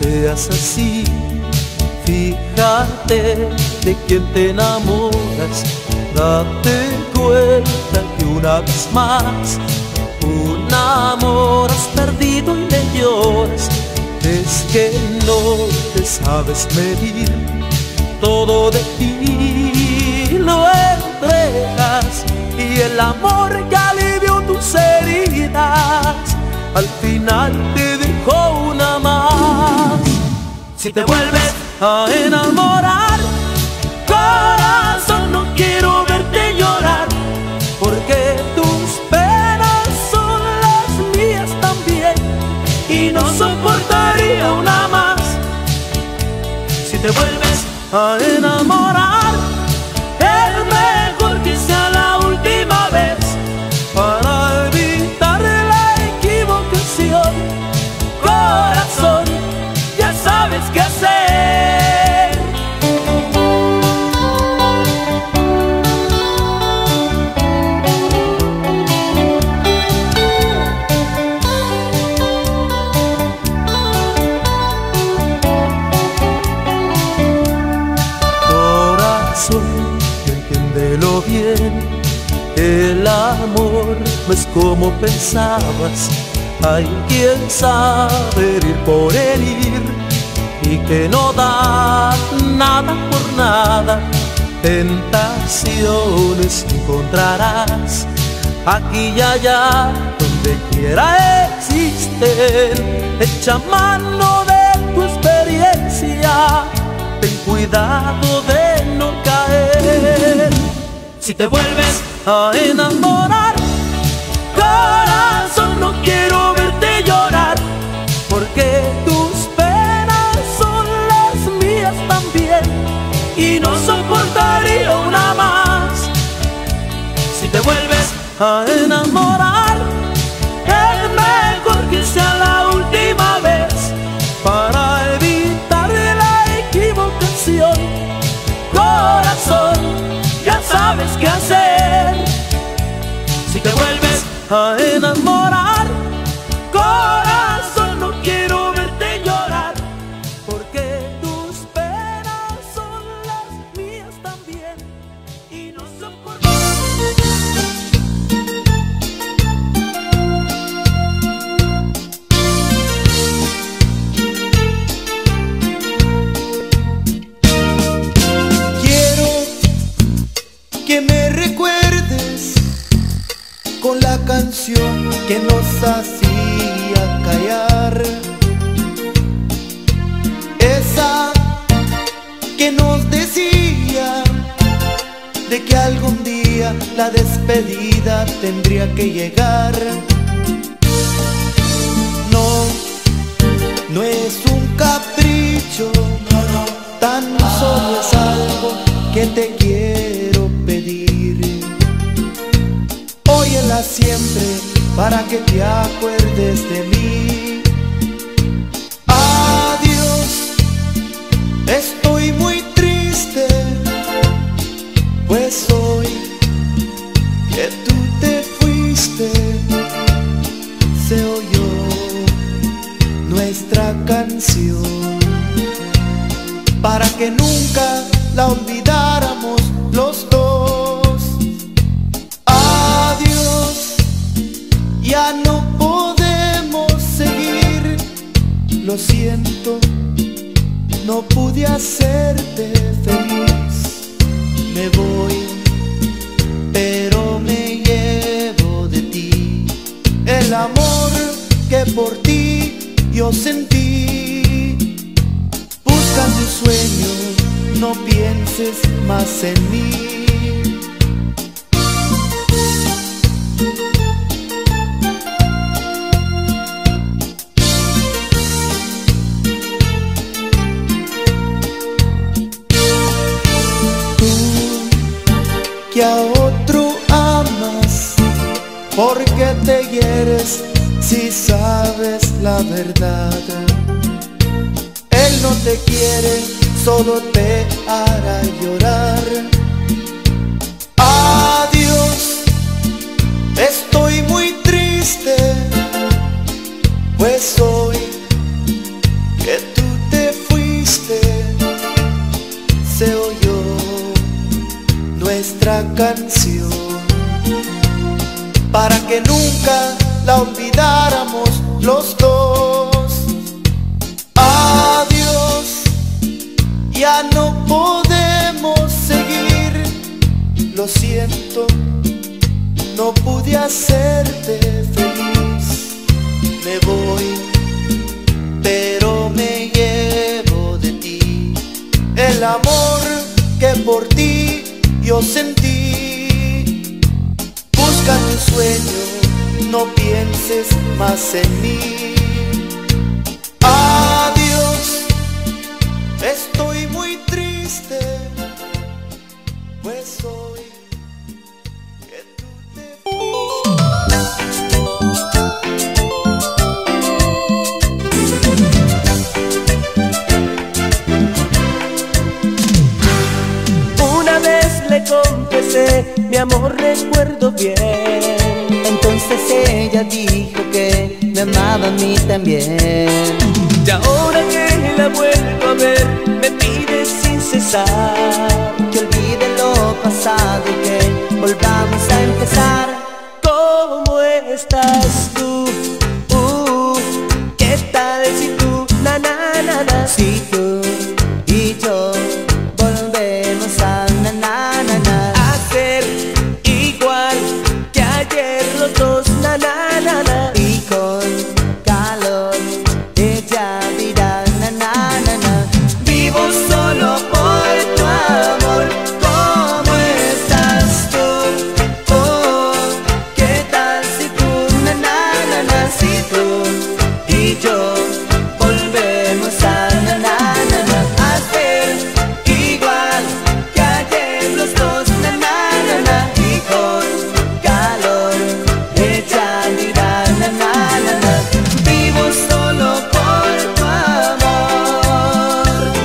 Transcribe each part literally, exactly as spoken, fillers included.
seas así. Fíjate de quién te enamoras, date cuenta que una vez más un amor has perdido y le lloras. Es que no te sabes medir, todo de ti lo entregas, y el amor que alivió tus heridas al final te dejó una más. Si te vuelves a enamorar, corazón, no quiero verte llorar, porque tus penas son las mías también, y no soportaría una más. Si te vuelves a enamorar, es mejor que sea la última vez, para evitar la equivocación. Corazón, ya sabes qué hacer. Entiéndelo bien, el amor no es como pensabas. Hay quien sabe ir por el ir, y que no da nada por nada. Tentaciones encontrarás aquí y allá, donde quiera existen. Echa mano de tu experiencia, ten cuidado de no caer. Si te vuelves a enamorar, corazón, no quiero verte llorar, porque tus penas son las mías también, y no soportaría una más. Si te vuelves a enamorar, es mejor que sea la última vez, para evitar la equivocación. Corazón, ya sabes qué hacer. Si te vuelves a enamorar, corazón, no quiero verte llorar, porque tus penas son las mías también, y no soporto. Que me recuerdes con la canción que nos hacía callar, esa que nos decía de que algún día la despedida tendría que llegar. No, no es un capricho, tan solo es algo que te quiero pedir. Óyela siempre para que te acuerdes de mí. Adiós, estoy muy triste, pues hoy que tú te fuiste, se oyó nuestra canción, para que nunca la olvidáramos los dos. Adiós, ya no podemos seguir. Lo siento, no pude hacerte feliz. Me voy, pero me llevo de ti el amor que por ti yo sentí. Busca tu sueño, no pienses más en mí. Tú que a otro amas, ¿por qué te hieres si sabes la verdad? Él no te quiere, solo te hará llorar. Adiós, estoy muy triste, pues hoy que tú nuestra canción, para que nunca la olvidáramos los dos. Adiós, ya no podemos seguir. Lo siento, no pude hacerte feliz. Me voy, pero me llevo de ti el amor que por ti yo sentí. Busca tu sueño, no pienses más en mí. Adiós, estoy muy triste, pues hoy que tú te Una vez le confesé, mi amor, recuerdo bien. Entonces ella dijo que me amaba a mí también. Y ahora que la vuelvo a ver, me pide sin cesar que olvide lo pasado y que volvamos a empezar. ¿Cómo estás tú? Uh, ¿qué tal si tú? Na, na, na, na. Si tú y yo volvemos a na, na, na, na. Hacer igual que ayer los dos, na, na, na, na. Y con calor ella dirá na, na, na, na. Vivo solo por tu amor. ¿Cómo estás tú? Oh, ¿qué tal si tú na, na, na, na? Si tú y yo volvemos a na, na, na, na. Hacer igual que ayer los dos, na, na, na, na. Y con calor ella dirá na, na, na, na. Vivo solo por tu amor.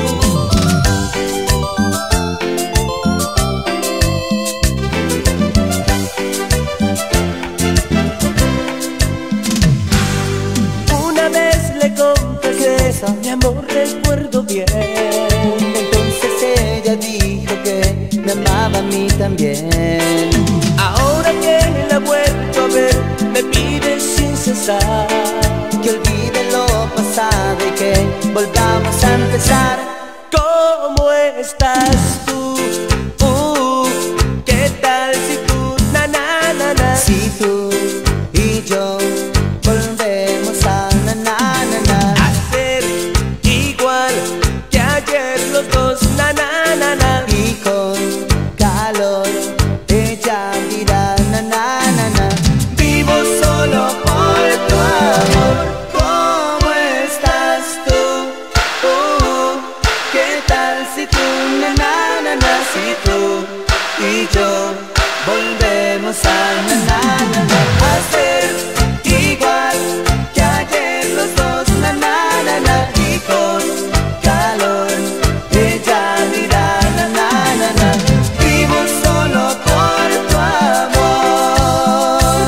Una vez le confesé, mi amor, recuerdo bien. Entonces ella dijo que me amaba a mí también. Ahora que la vuelvo a ver, me pide sin cesar Que olvide lo pasado y que volvamos a empezar. ¿Cómo estás tú? Uh, ¿qué tal si tú? Na, na, na, na. Si tú y yo volvemos a na, na, na, na. Hacer igual que ayer los dos, na, na, na, na. Y con calor ella dirá na, na, na, na. Vivo solo por tu amor. ¿Cómo estás tú? Uh, ¿qué tal si tú na, na, na, na? Si tú y yo volvemos a na, na, na, na. Hacer igual que ayer los dos, na, na, na, na. Y con calor ella dirá na, na, na, na. Vivo solo por tu amor.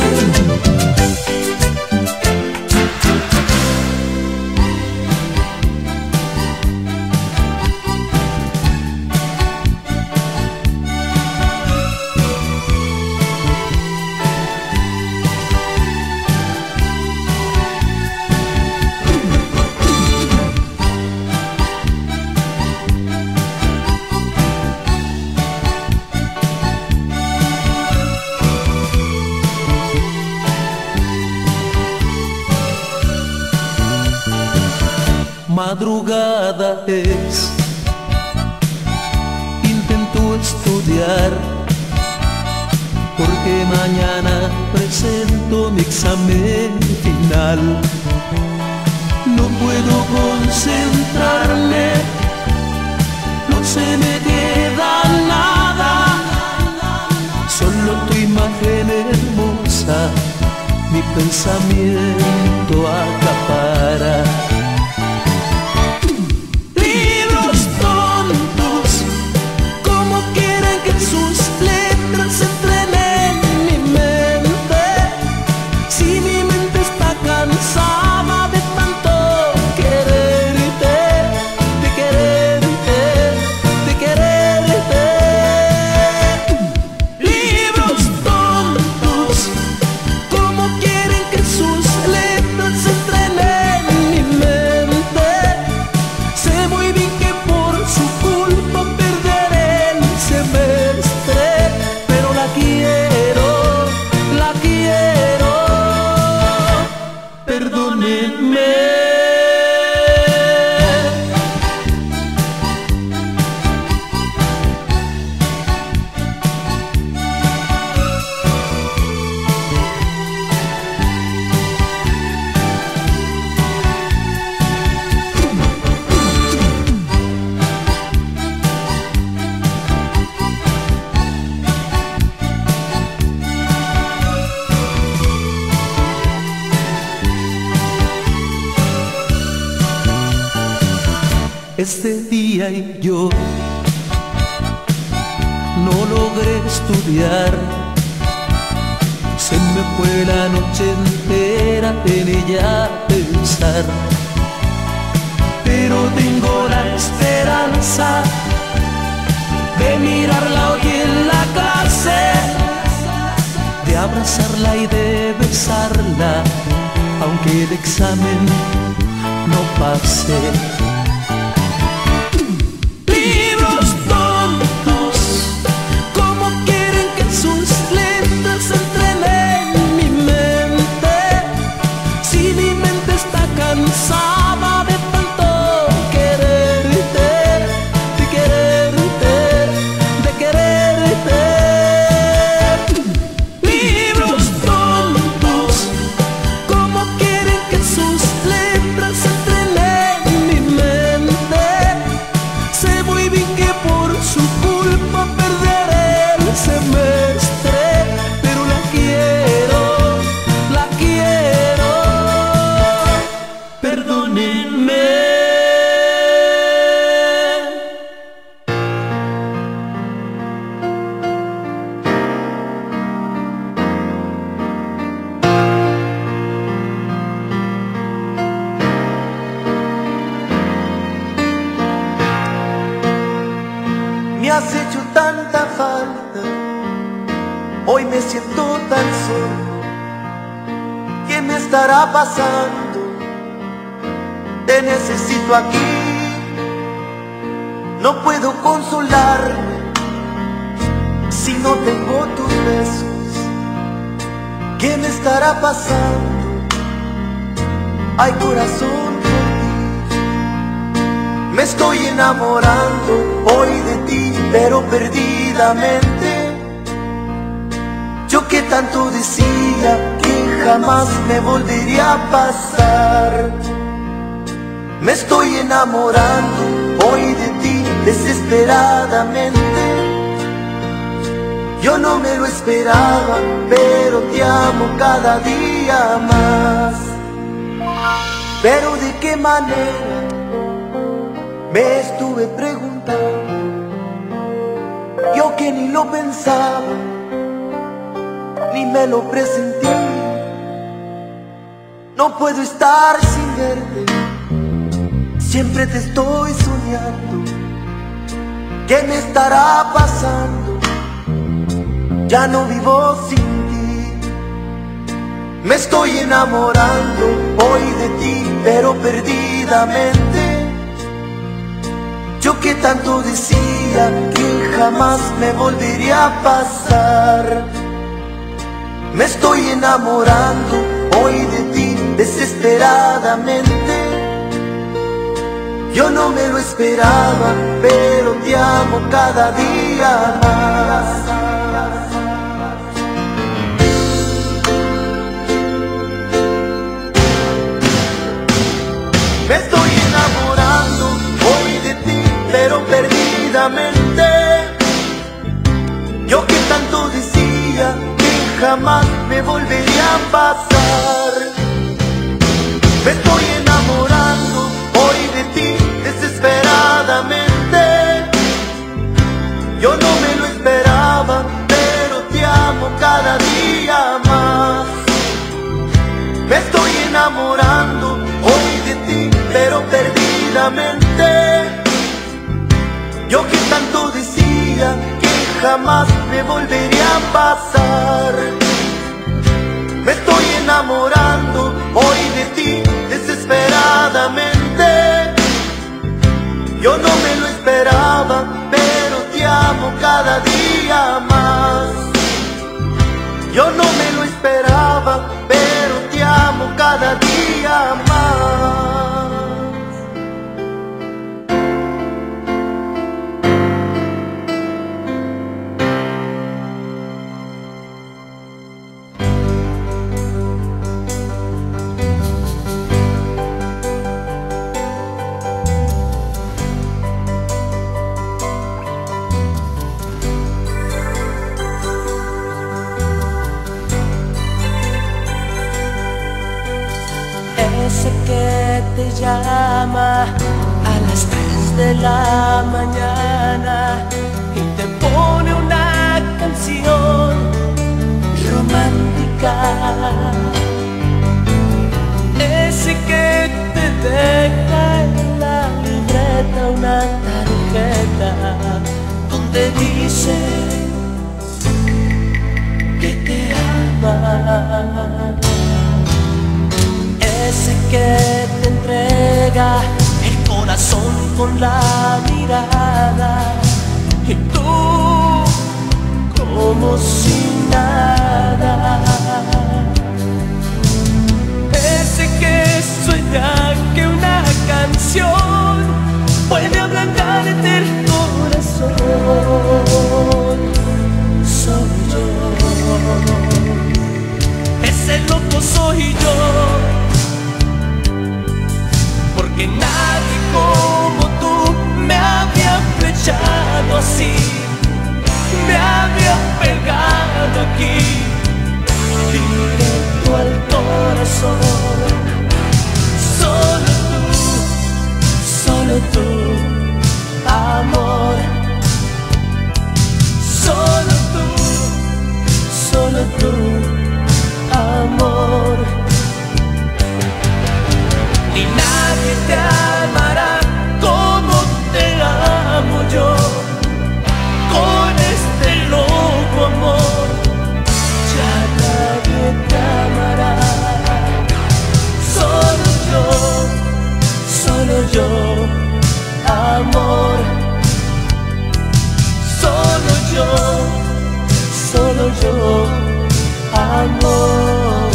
Madrugada es, intento estudiar, porque mañana presento mi examen final. No puedo concentrarme, no se me queda nada, solo tu imagen hermosa mi pensamiento acapara. este día y yo no logré estudiar. Se me fue la noche entera en ella pensar, pero tengo la esperanza de mirarla hoy en la clase, de abrazarla y de besarla, aunque el examen no pase. Libros tontos, ¿cómo quieren que sus letras entren en mi mente? Si mi mente está cansada de tanto quererte, de quererte, de quererte. Libros tontos, ¿cómo quieren que sus letras entren en mi mente? Sé muy bien que por su culpa perderé el semestre, pero la quiero, la quiero. Perdónenme. Me has hecho tanta falta, hoy me siento tan solo. ¿Qué me estará pasando? Te necesito aquí, no puedo consolarme si no tengo tus besos. ¿Qué me estará pasando? Ay, corazón, por ti me estoy enamorando hoy de ti, pero perdidamente. Yo que tanto decía que jamás me volvería a pasar. Me estoy enamorando hoy de ti desesperadamente. Yo no me lo esperaba, pero te amo cada día más. Pero de qué manera, me estuve preguntando, yo que ni lo pensaba, ni me lo presentí. No puedo estar sin verte, siempre te estoy soñando. ¿Qué me estará pasando? Ya no vivo sin ti. Me estoy enamorando hoy de ti, pero perdidamente. Yo que tanto decía que jamás me volvería a pasar. Me estoy enamorando hoy de ti desesperadamente. Yo no me lo esperaba, pero te amo cada día más. Me estoy enamorando hoy de ti, pero perdidamente. Yo que tanto decía que jamás me volvería a pasar. Me estoy enamorando hoy de ti desesperadamente. Yo no me lo esperaba, pero te amo cada día más. Me estoy enamorando hoy de ti, pero perdidamente. Yo que tanto decía que jamás me volvería a pasar. Me estoy enamorando hoy de ti desesperadamente. Yo no me lo esperaba, pero te amo cada día más. Yo no me lo esperaba, pero te amo cada día más. Ese que te llama a las tres de la mañana y te pone una canción romántica, ese que te deja en la libreta una tarjeta donde dice que te ama, ese que te entrega el corazón con la mirada y tú como si nada, ese que sueña que una canción puede ablandarte el corazón. Soy yo, ese loco soy yo, porque nadie como tú me había flechado así, me había pegado aquí, directo al corazón. Solo tú, solo tú, amor. Solo tú, solo tú, amor. Ni nadie te amará como te amo yo, con este loco amor. Ya nadie te amará. Solo yo, solo yo, amor. Solo yo, solo yo, amor.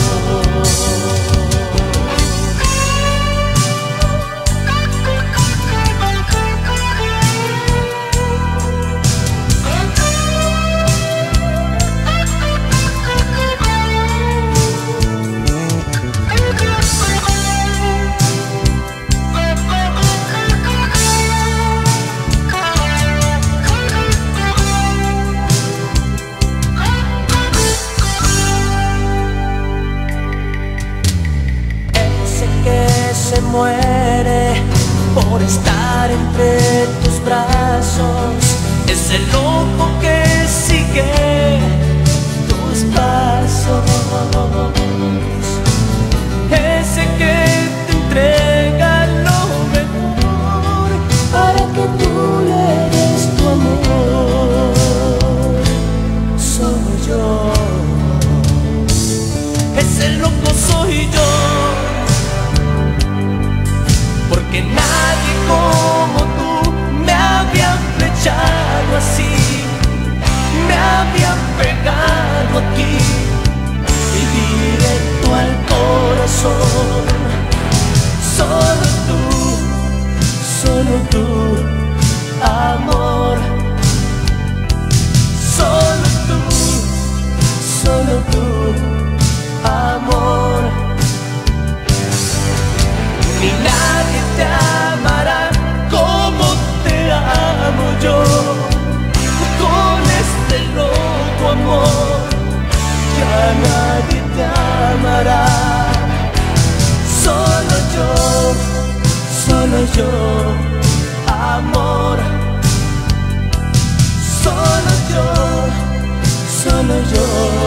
Se muere por estar entre tus brazos, es el loco que sigue tus pasos, ese que te entrega lo mejor para que tú le des tu amor. Soy yo, ese loco soy yo, porque nadie como tú me había flechado así, me había pegado aquí y directo al corazón. Solo tú, solo tú, amor. Solo tú, solo tú, amor. Ni nadie te amará como te amo yo, con este loco amor. Ya nadie te amará. Solo yo, solo yo, amor. Solo yo, solo yo.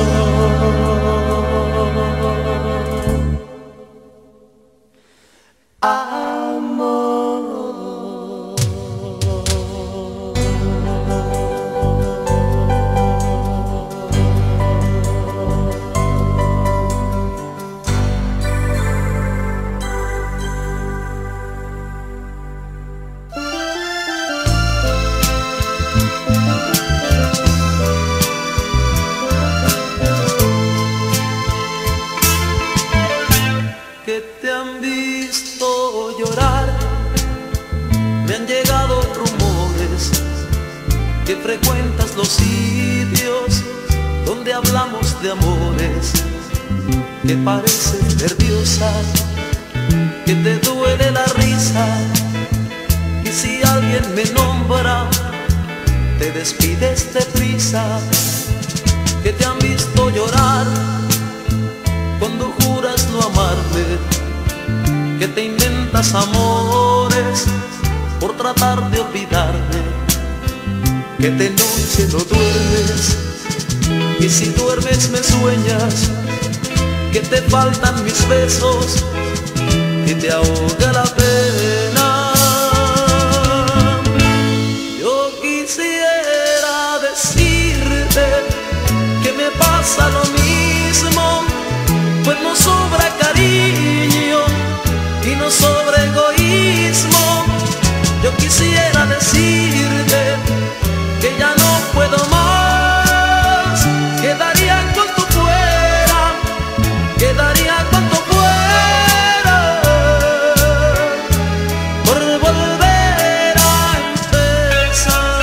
Que te han visto llorar, me han llegado rumores que frecuentas los sitios donde hablamos de amores, que pareces nerviosa, que te duele la risa, y si alguien me nombra, te despides deprisa. Que te han visto llorar cuando juras no amarme, que te inventas amores por tratar de olvidarte, que de noche no duermes, y si duermes me sueñas, que te faltan mis besos, que te ahoga la pena. Yo quisiera decirte que me pasa lo mismo, pues no sobra cariño y no sobra egoísmo. Yo quisiera decirte que ya no puedo más, que daría cuanto fuera, que daría cuanto fuera por volver a empezar.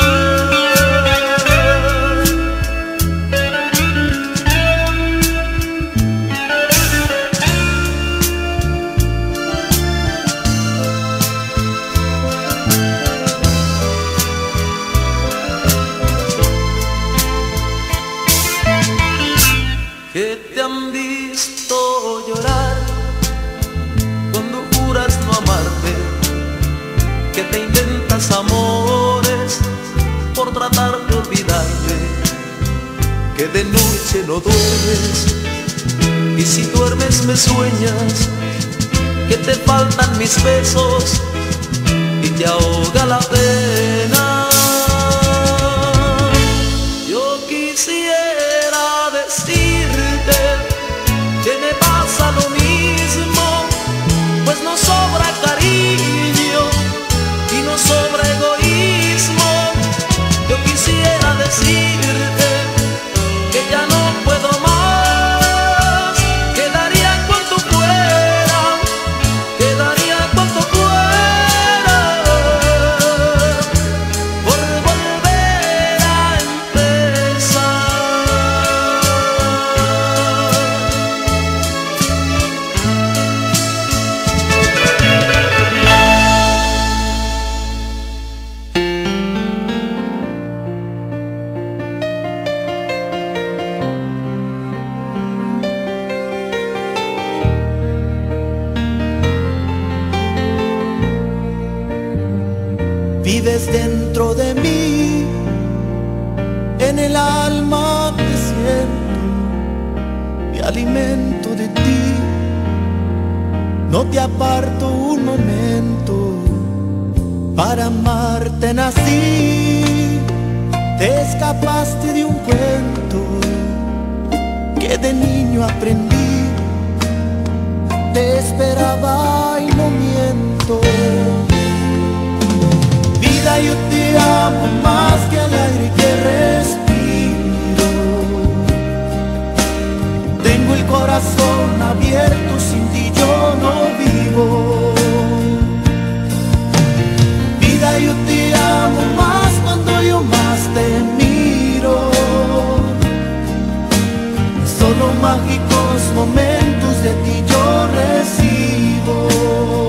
Que te han visto llorar cuando juras no amarte, que te inventas amores por tratar de olvidarte, que de noche no duermes, y si duermes me sueñas, que te faltan mis besos y te ahoga la pena. Yo quisiera decirte que me pasa lo mismo, pues no sobra cariño y no sobra egoísmo. Yo quisiera decirte que ya no puedo más, que daría cuanto fuera, que daría cuanto fuera por volver a empezar. Vives dentro de mí, en el alma te siento, me alimento de ti, no te aparto un momento, para amarte nací, te escapaste de un cuento que de niño aprendí, te esperaba y no miento. Vida, yo te amo más que al aire que respiro. Tengo el corazón abierto, sin ti yo no vivo. Vida, yo te amo más cuando yo más te miro. Solo mágicos momentos de ti yo recibo.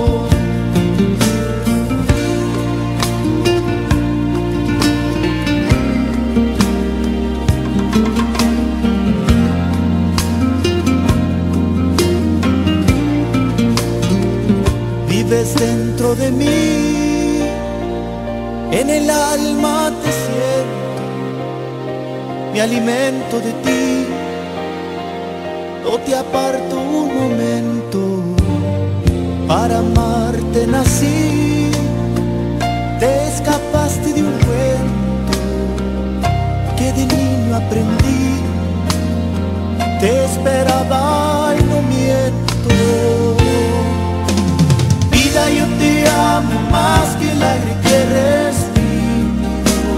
Vives dentro de mí, en el alma te siento, me alimento de ti, no te aparto un momento, para amarte nací, te escapaste de un cuento que de niño aprendí, te esperaba y no miento. Vida, yo te amo más que el aire que respiro.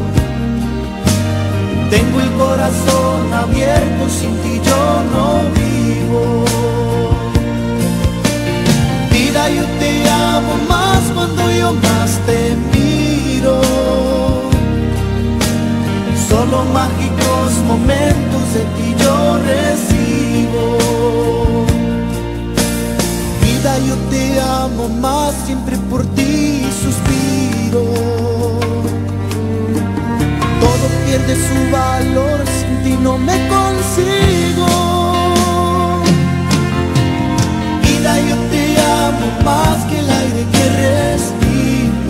Tengo el corazón abierto, sin ti yo no vivo. Vida, yo te amo más cuando yo más te miro. Solo mágicos momentos de ti yo recibo. Vida, yo te amo más, siempre por ti suspiro. Todo pierde su valor, sin ti no me consigo. Vida, yo te amo más que el aire que respiro.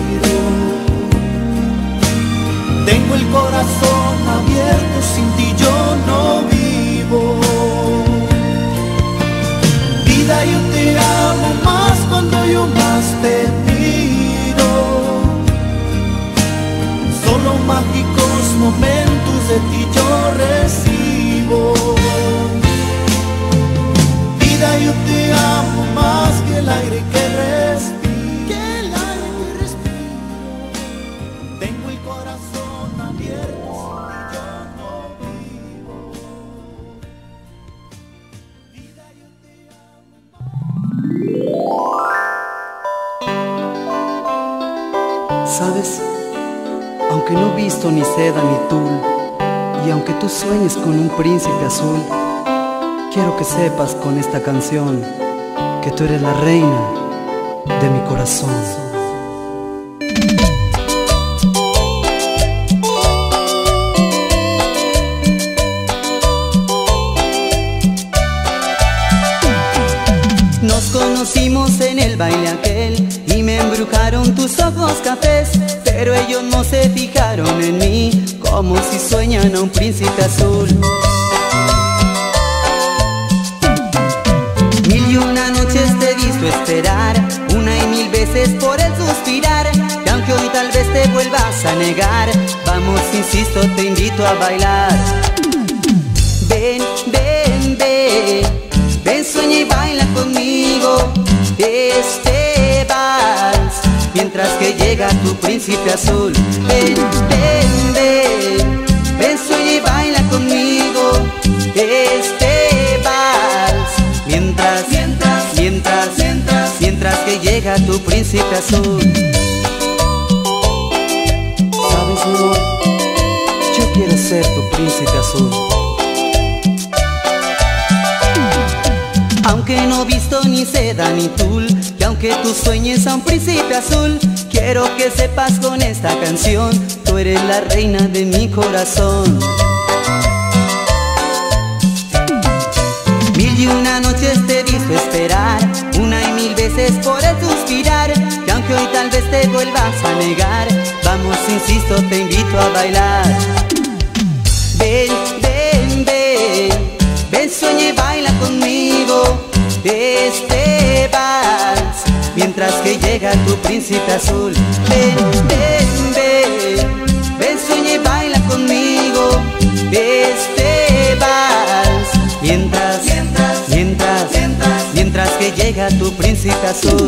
¿Sabes? Aunque no he visto ni seda ni tul, y aunque tú sueñes con un príncipe azul, quiero que sepas con esta canción que tú eres la reina de mi corazón. Nos conocimos en el baile aquel y me embrujaron tus ojos cafés, pero ellos no se fijaron en mí como si sueñan a un príncipe azul. Mil y una noches te he visto esperar, una y mil veces por el suspirar, que aunque hoy tal vez te vuelvas a negar, vamos, insisto, te invito a bailar. Ven, ven, ven, ven, sueña y baila conmigo este vals, mientras que llega tu príncipe azul. Ven, ven, ven, ven, sueña y baila conmigo este vals, mientras, mientras, mientras, mientras, mientras que llega tu príncipe azul. ¿Sabes, mi amor? Yo quiero ser tu príncipe azul. Aunque no he visto ni seda ni tul, y aunque tú sueñes a un príncipe azul, quiero que sepas con esta canción, tú eres la reina de mi corazón. Mil y una noches te he visto esperar, una y mil veces por el suspirar, que aunque hoy tal vez te vuelvas a negar, vamos, insisto, te invito a bailar. Ven, ven, ven, ven, sueña y baila conmigo este vals, mientras que llega tu príncipe azul. Ven, ven, ven, ven, sueña y baila conmigo este vals, mientras, mientras, mientras, mientras, mientras que llega tu príncipe azul.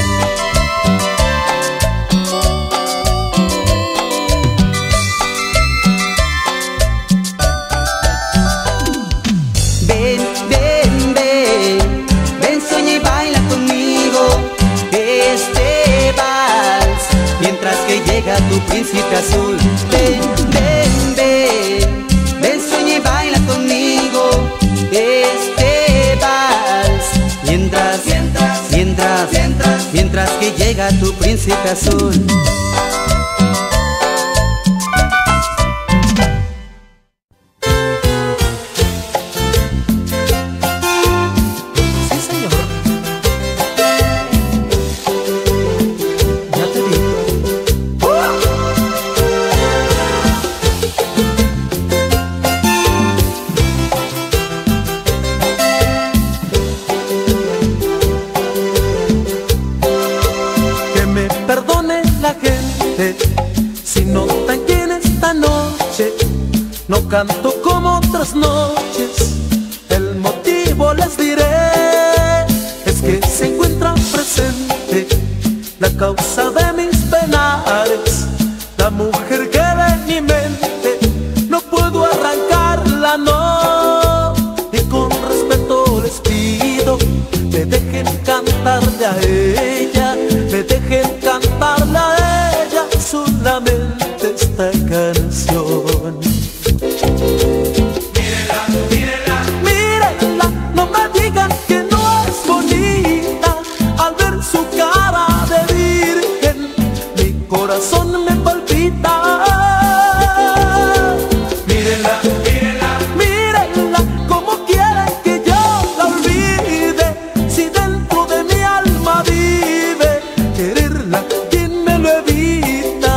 Ven, ven, ven, ven, sueña y baila conmigo este vals, mientras que llega tu príncipe azul. Ven, ven, ven, ven, sueña y baila conmigo este vals, mientras, mientras, mientras, mientras, mientras que llega tu príncipe azul. No canto como otras noches, el motivo les diré, es que se encuentra presente la causa de mis penares, la mujer que de mi mente no puedo arrancarla, no. Y con respeto les pido, me dejen cantarle a ella, me dejen cantarle a ella solamente esta canción. Mírenla, mírenla, mírenla, no me digan que no es bonita. Al ver su cara de virgen, mi corazón me palpita. mírenla, mírenla, Mírenla, como quieren que yo la olvide, si dentro de mi alma vive quererla, ¿quién me lo evita?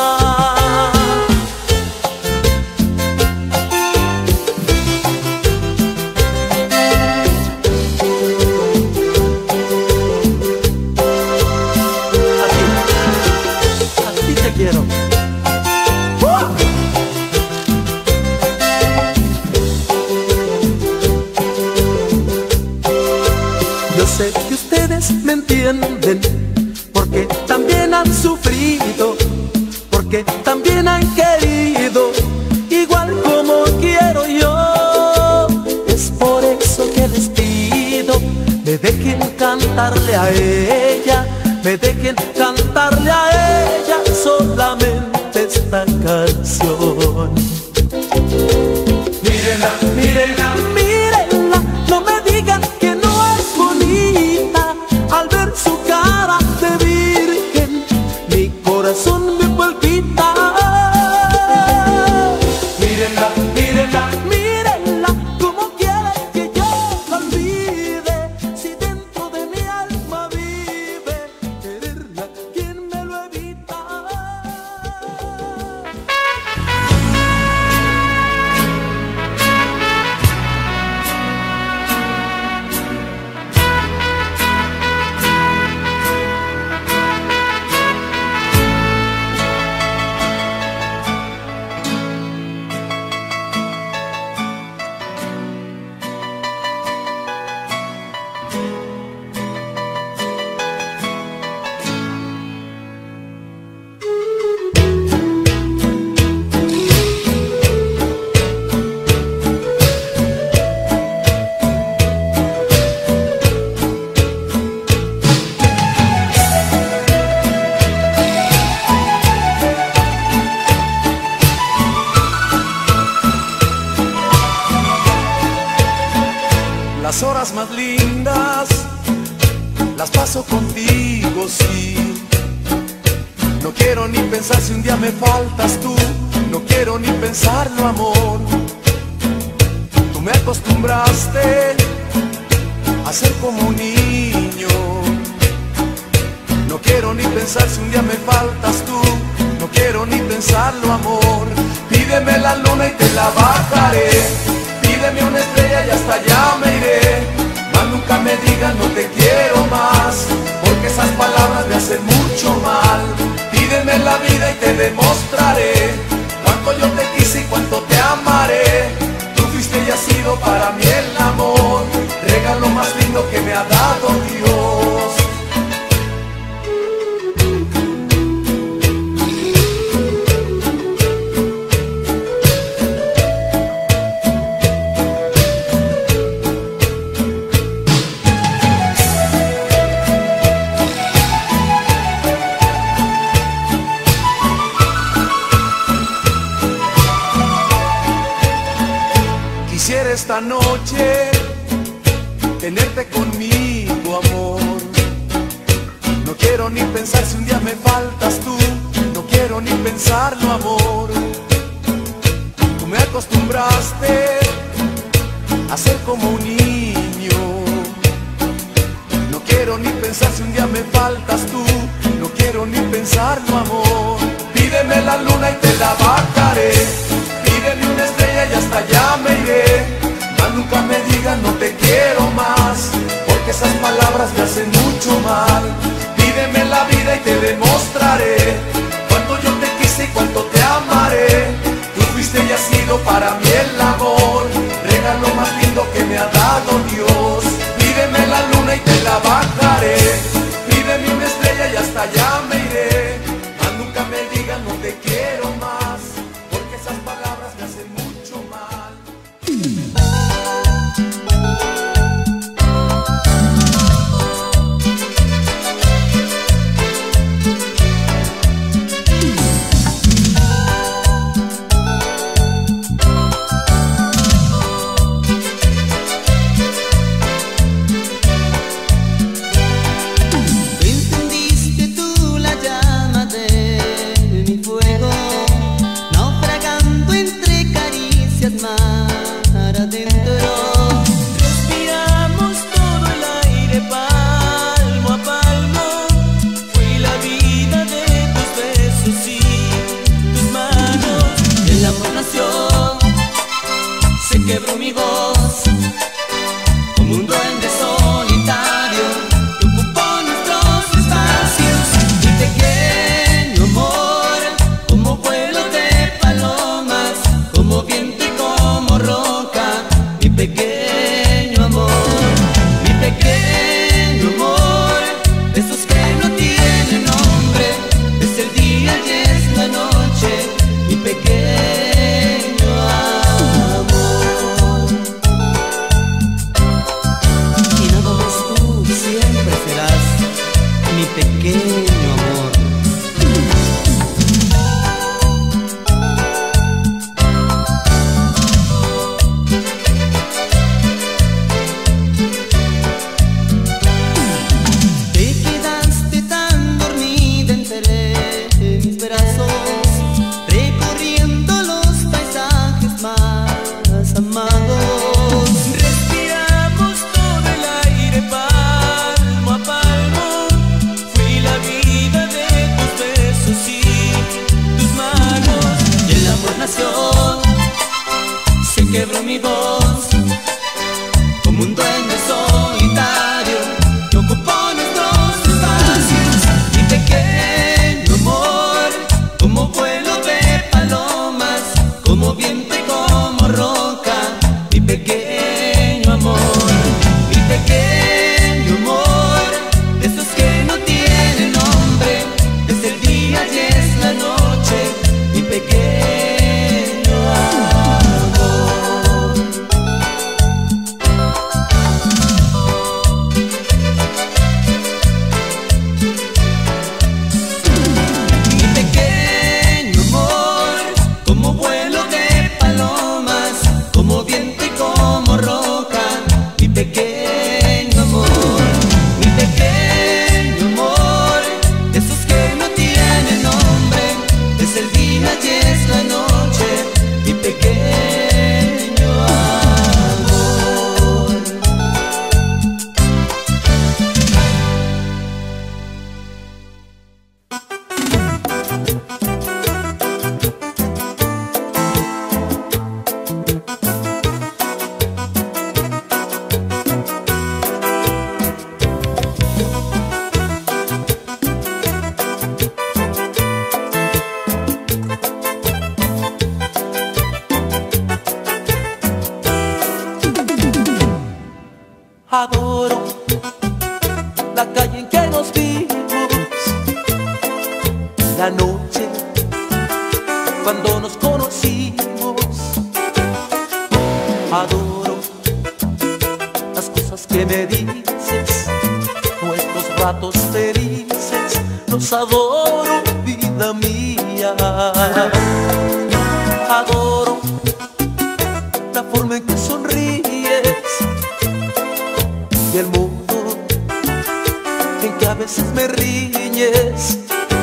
Quiero. ¡Uh! Yo sé que ustedes me entienden, porque también han sufrido, porque también han querido, igual como quiero yo. Es por eso que les pido, me dejen cantarle a ella, me me dejen cantarle a ella solamente esta canción. Mírenla, mírenla, mírenla, no me digan que no es bonita. Al ver su cara de virgen, mi corazón me palpita. mírenla, mírenla, Mírenla, ¿cómo quiere que yo la olvide? Si dentro de mi alma vive quererla, ¿quién me lo evita? Las horas más lindas las paso contigo, sí. No quiero ni pensar si un día me faltas tú, no quiero ni pensarlo, amor. Tú me acostumbraste a ser como un niño. No quiero ni pensar si un día me faltas tú, no quiero ni pensarlo, amor. Pídeme la luna y te la bajaré, pídeme una estrella y hasta allá me iré. Mas nunca me digas no te quiero más, porque esas palabras me hacen mucho mal. Pídeme la vida y te demostraré cuánto yo te quise y cuánto te amaré. Tú fuiste y has sido para mí el amor, regalo más lindo que me ha dado Dios. Quisiera esta noche tenerte conmigo, amor. No quiero ni pensar si un día me faltas tú, no quiero ni pensarlo, amor. Tú me acostumbraste a ser como un niño. No quiero ni pensar si un día me faltas tú, no quiero ni pensarlo, amor. Pídeme la luna y te la bajaré, pídeme una estrella y hasta allá me iré. Mas nunca me digas no te quiero más, porque esas palabras me hacen mucho mal. Pídeme la vida y te demostraré cuánto yo te quise y cuánto te amaré. Tú fuiste y has sido para mí el amor, regalo más lindo que me ha dado Dios. Pídeme la luna y te la bajaré, pídeme una estrella y hasta allá me iré. Mas nunca me digas no te quiero más, porque esas palabras me hacen mucho mal. Encendiste tú la llama de mi fuego, la noche cuando nos conocimos. Adoro las cosas que me dices, nuestros ratos felices, los adoro, vida mía. Adoro la forma en que sonríes y el modo en que a veces me riñes.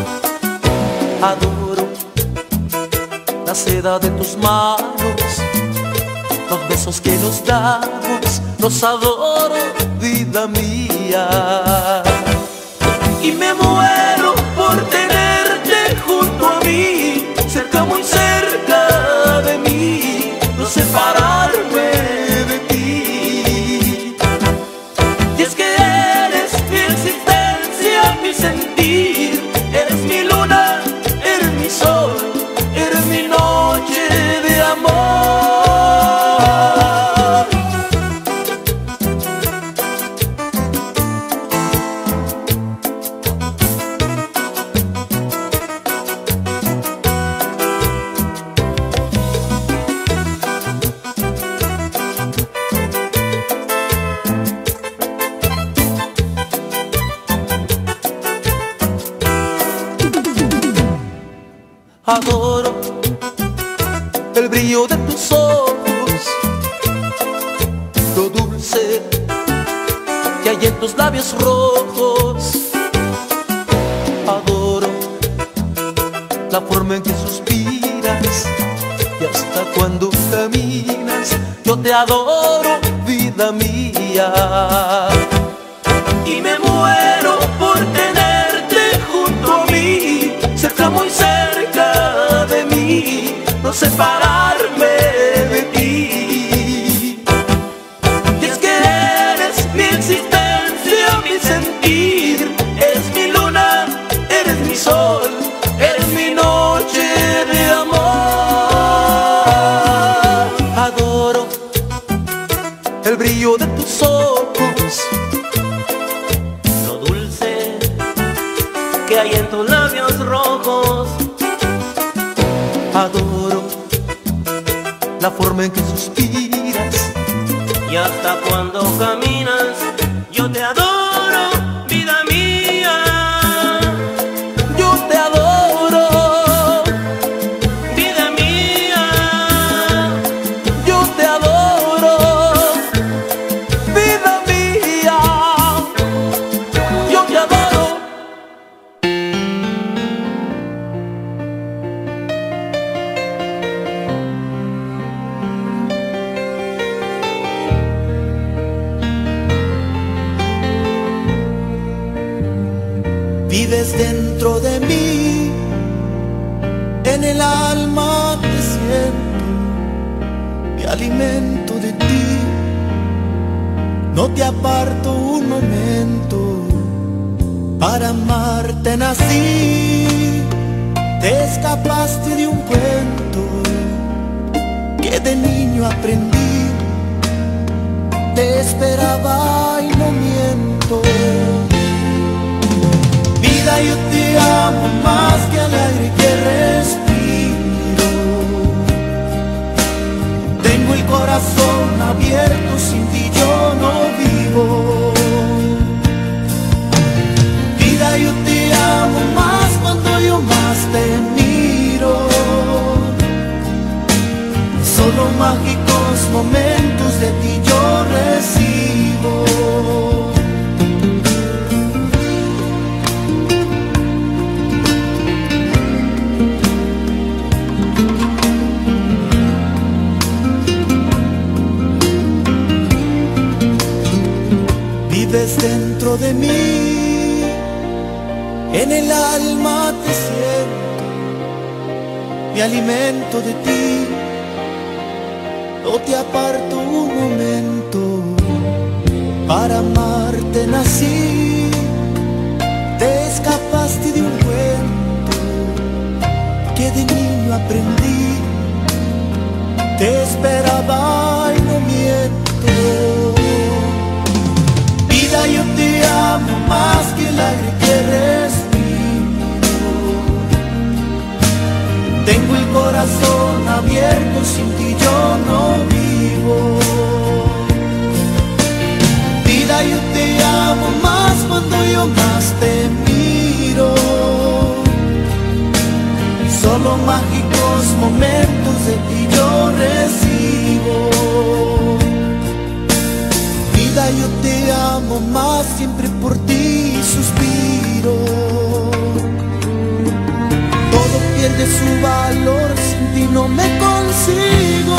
Adoro la seda de tus manos, los besos que nos damos, los adoro, vida mía. Y me muero por tenerte junto a mí, cerca, muy cerca de mí, no separarme de ti. Y es que eres mi existencia, mi sentir, eres mi luna, eres mi sol, eres mi noche de amor. Adoro el brillo de tus ojos, lo dulce que hay en tus labios rojos. Adoro la forma en que suspiras y hasta cuando caminas. Yo te adoro, vida mía. Y me muero por tenerte junto a mí, cerca, muy cerca de mí, no separarme de ti. Y es que eres mi existencia, mi sentir, eres mi luna, eres mi sol, eres mi noche de amor. Adoro el brillo de tus ojos, lo dulce que hay en tus labios rojos. Adoro la forma en que suspiras y hasta cuando caminas. Yo te adoro, vida mía. Yo te adoro, vida mía. yo te adoro, vida mía. Yo te adoro. Vives dentro de mí, en el alma te siento, me alimento de ti, no te aparto un momento, para amarte nací. Te escapaste de un cuento que de niño aprendí, te esperaba y no miento. Vida, yo te amo más que al aire que respiro. Tengo el corazón abierto, sin ti yo no vivo. Vida, yo te amo más cuando yo más te miro. Solo mágicos momentos de ti yo recibo. Vives dentro de mí, en el alma te siento, me alimento de ti, no te aparto un momento, para amarte nací. Te escapaste de un cuento que de niño aprendí, te esperaba y no miento. Vida, yo te amo más que el aire que respiro. sin ti yo no vivo. Vida, yo te amo más cuando yo más te miro. Solo mágicos momentos de ti yo recibo. Vida, yo te amo más, siempre por ti suspiro. Todo pierde su valor, sin ti no me consigo.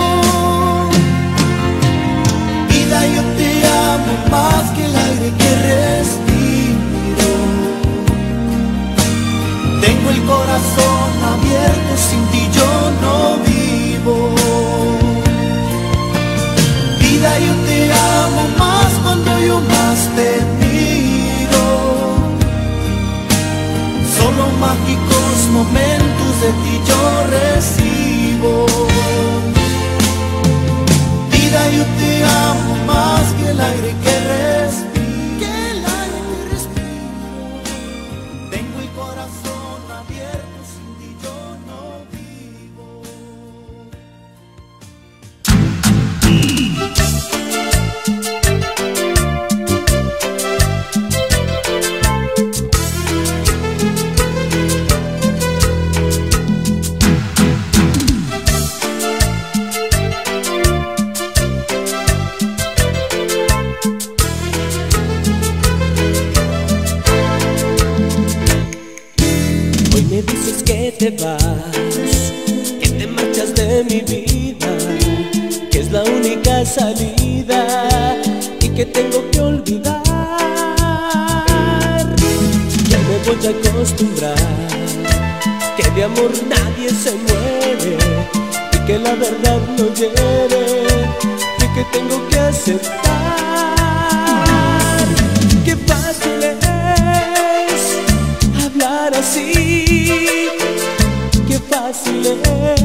Vida, yo te amo más que el aire que respiro. Tengo el corazón abierto, sin ti yo no vivo. Vida, yo te amo más cuando yo más te miro. Solo mágicos momentos de ti yo recibo. Vida, yo te amo más que el aire que respiro. Que el aire que respiro. Tengo el corazón abierto, sin ti yo no vivo. Que te vas, que te marchas de mi vida, que es la única salida y que tengo que olvidar. Ya me voy a acostumbrar, que de amor nadie se muere y que la verdad no hiere y que tengo que aceptar. Qué fácil es hablar así. Qué fácil es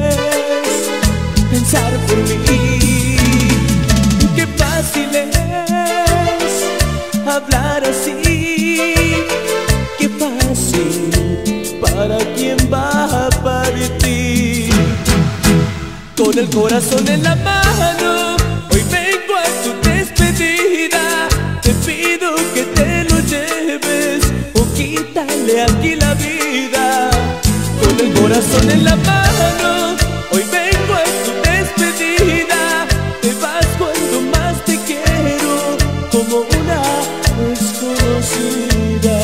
pensar por mí. Qué fácil es hablar así. Qué fácil para quien va a partir. Con el corazón en la mano, hoy vengo a tu despedida. Te pido que te lo lleves o quítale aquí la vida. Con el corazón en la mano, hoy vengo a tu despedida. Te vas cuando más te quiero, como una desconocida.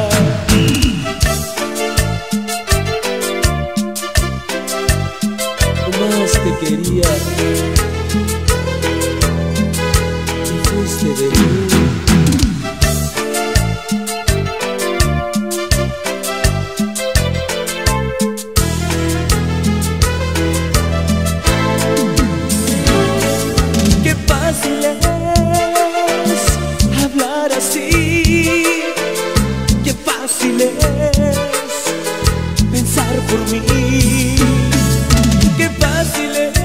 Como más te quería, te fuiste de mí. Pensar por mí. Qué fácil es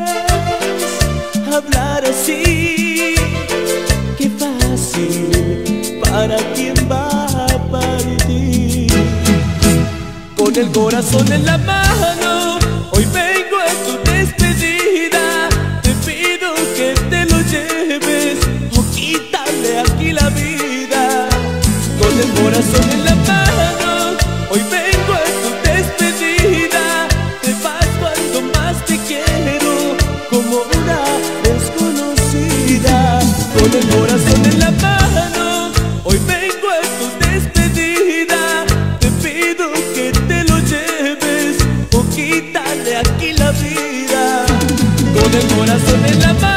hablar así. Qué fácil para quien va a partir. Con el corazón en la mano, hoy vengo a tu despedida. Te pido que te lo lleves o quítale aquí la vida. Con el corazón en la mano, hoy vengo a tu despedida. Te vas cuando más te quiero, como una desconocida. Con el corazón en la mano, hoy vengo a tu despedida. Te pido que te lo lleves o quítale aquí la vida. Con el corazón en la mano.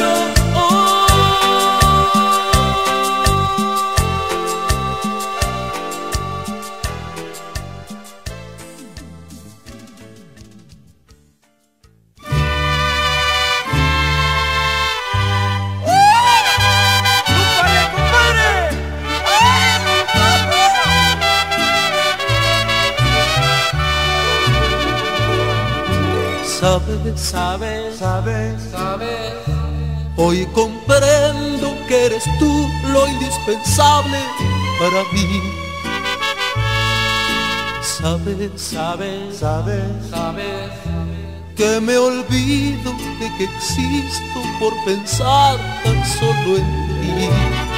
Sabes, sabes, sabes, sabes. Hoy comprendo que eres tú lo indispensable para mí. Sabes, sabes, sabes, sabes que me olvido de que existo por pensar tan solo en ti.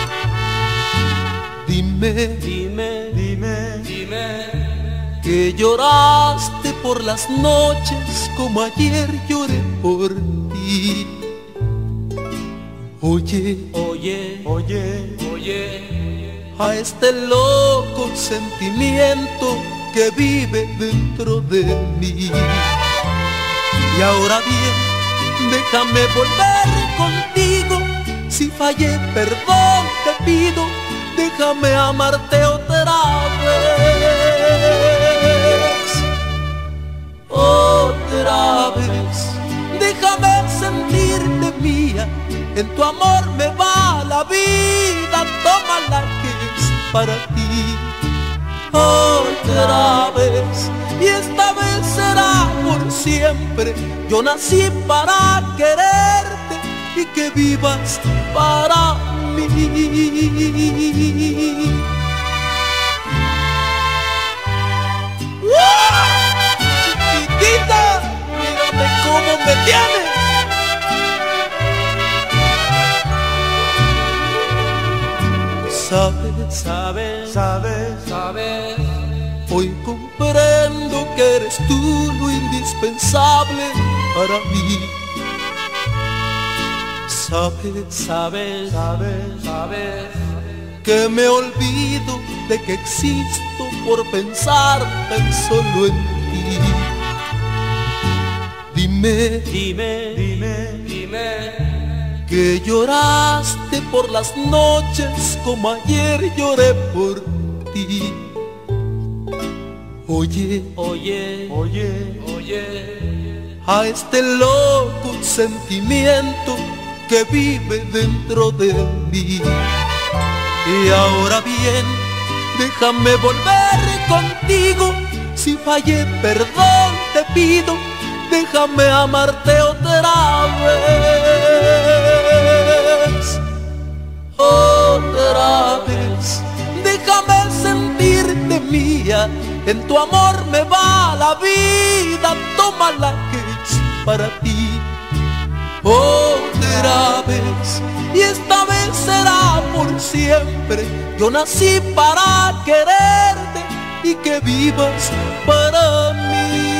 Dime, Dime, dime, dime que lloraste por las noches como ayer lloré por ti. Oye, Oye, Oye, oye, a este loco sentimiento que vive dentro de mí. Y ahora bien, déjame volver contigo. Si fallé, perdón te pido. Déjame amarte otra vez. Otra vez. Déjame sentirte mía. En tu amor me va la vida. Tómala que es para ti. Otra vez. Y esta vez será por siempre. Yo nací para quererte y que vivas para mí. ¡Wow! Chiquitita, mírame cómo me tienes. Sabes, sabes, sabes, sabes, hoy comprendo que eres tú lo indispensable para mí. Sabes, sabes, sabes, sabes, que me olvido de que existo por pensar tan solo en ti. Dime, dime, dime, dime que lloraste por las noches como ayer lloré por ti. Oye, oye, oye, oye, a este loco sentimiento que vive dentro de mí. Y ahora bien, déjame volver contigo. Si fallé, perdón te pido. Déjame amarte otra vez. Otra vez. Déjame sentirte mía. En tu amor me va la vida. Tómala que es para ti. Otra vez. Y esta vez será por siempre. Yo nací para quererte y que vivas para mí.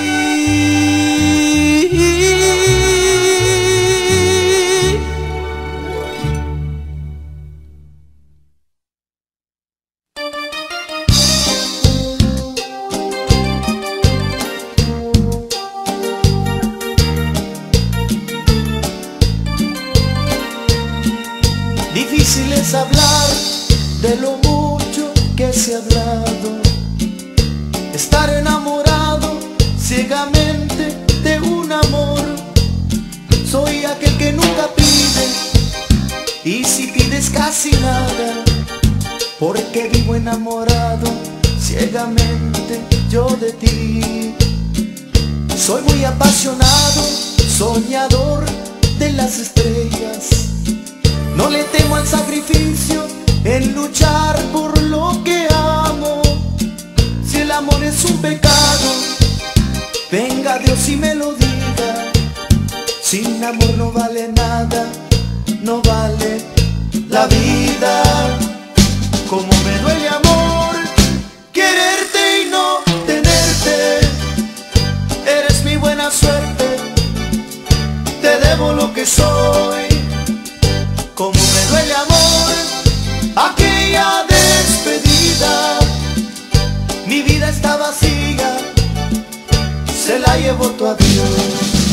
Difícil es hablar de lo mucho que se ha hablado. Estar enamorado ciegamente de un amor. Soy aquel que nunca pide, y si pides casi nada, porque vivo enamorado ciegamente yo de ti. Soy muy apasionado, soñador de las estrellas. No le temo al sacrificio en luchar por lo que amo. Si el amor es un pecado, venga Dios y me lo diga. Sin amor no vale nada, no vale la vida. Como me duele, amor, quererte y no tenerte. Eres mi buena suerte, te debo lo que soy. Como me duele, amor, aquella despedida. Mi vida está vacía, se la llevó tu adiós.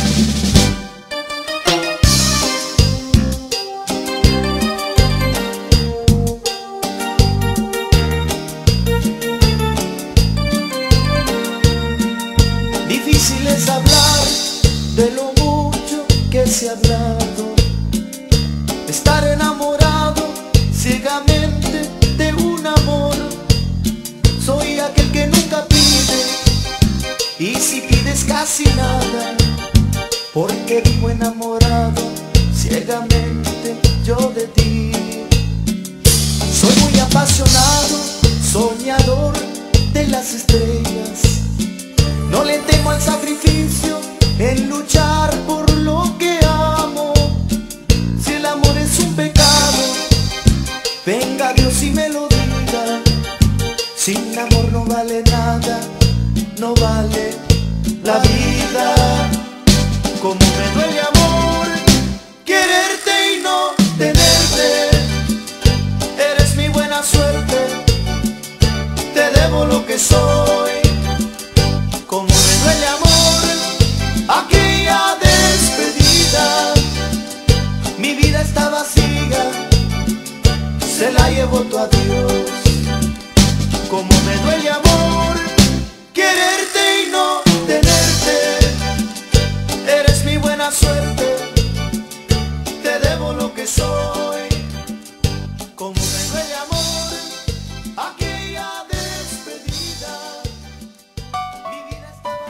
Difícil es hablar de lo mucho que se ha hablado. Estar enamorado ciegamente de un amor. Soy aquel que nunca pide, y si pides casi nada, porque vivo enamorado ciegamente yo de ti. Soy muy apasionado, soñador de las estrellas. No le temo al sacrificio en luchar por lo que amo. Si el amor es un pecado, venga Dios y me lo diga. Sin amor no vale nada, no vale la vida. Como me duele, amor, quererte y no tenerte. Eres mi buena suerte, te debo lo que soy. Como me duele, amor, aquella despedida. Mi vida está vacía, se la llevó tu adiós. Como me duele, amor, quererte y no tenerte. Eres mi buena suerte, te debo lo que soy. Como me duele, amor, aquella despedida. Mi vida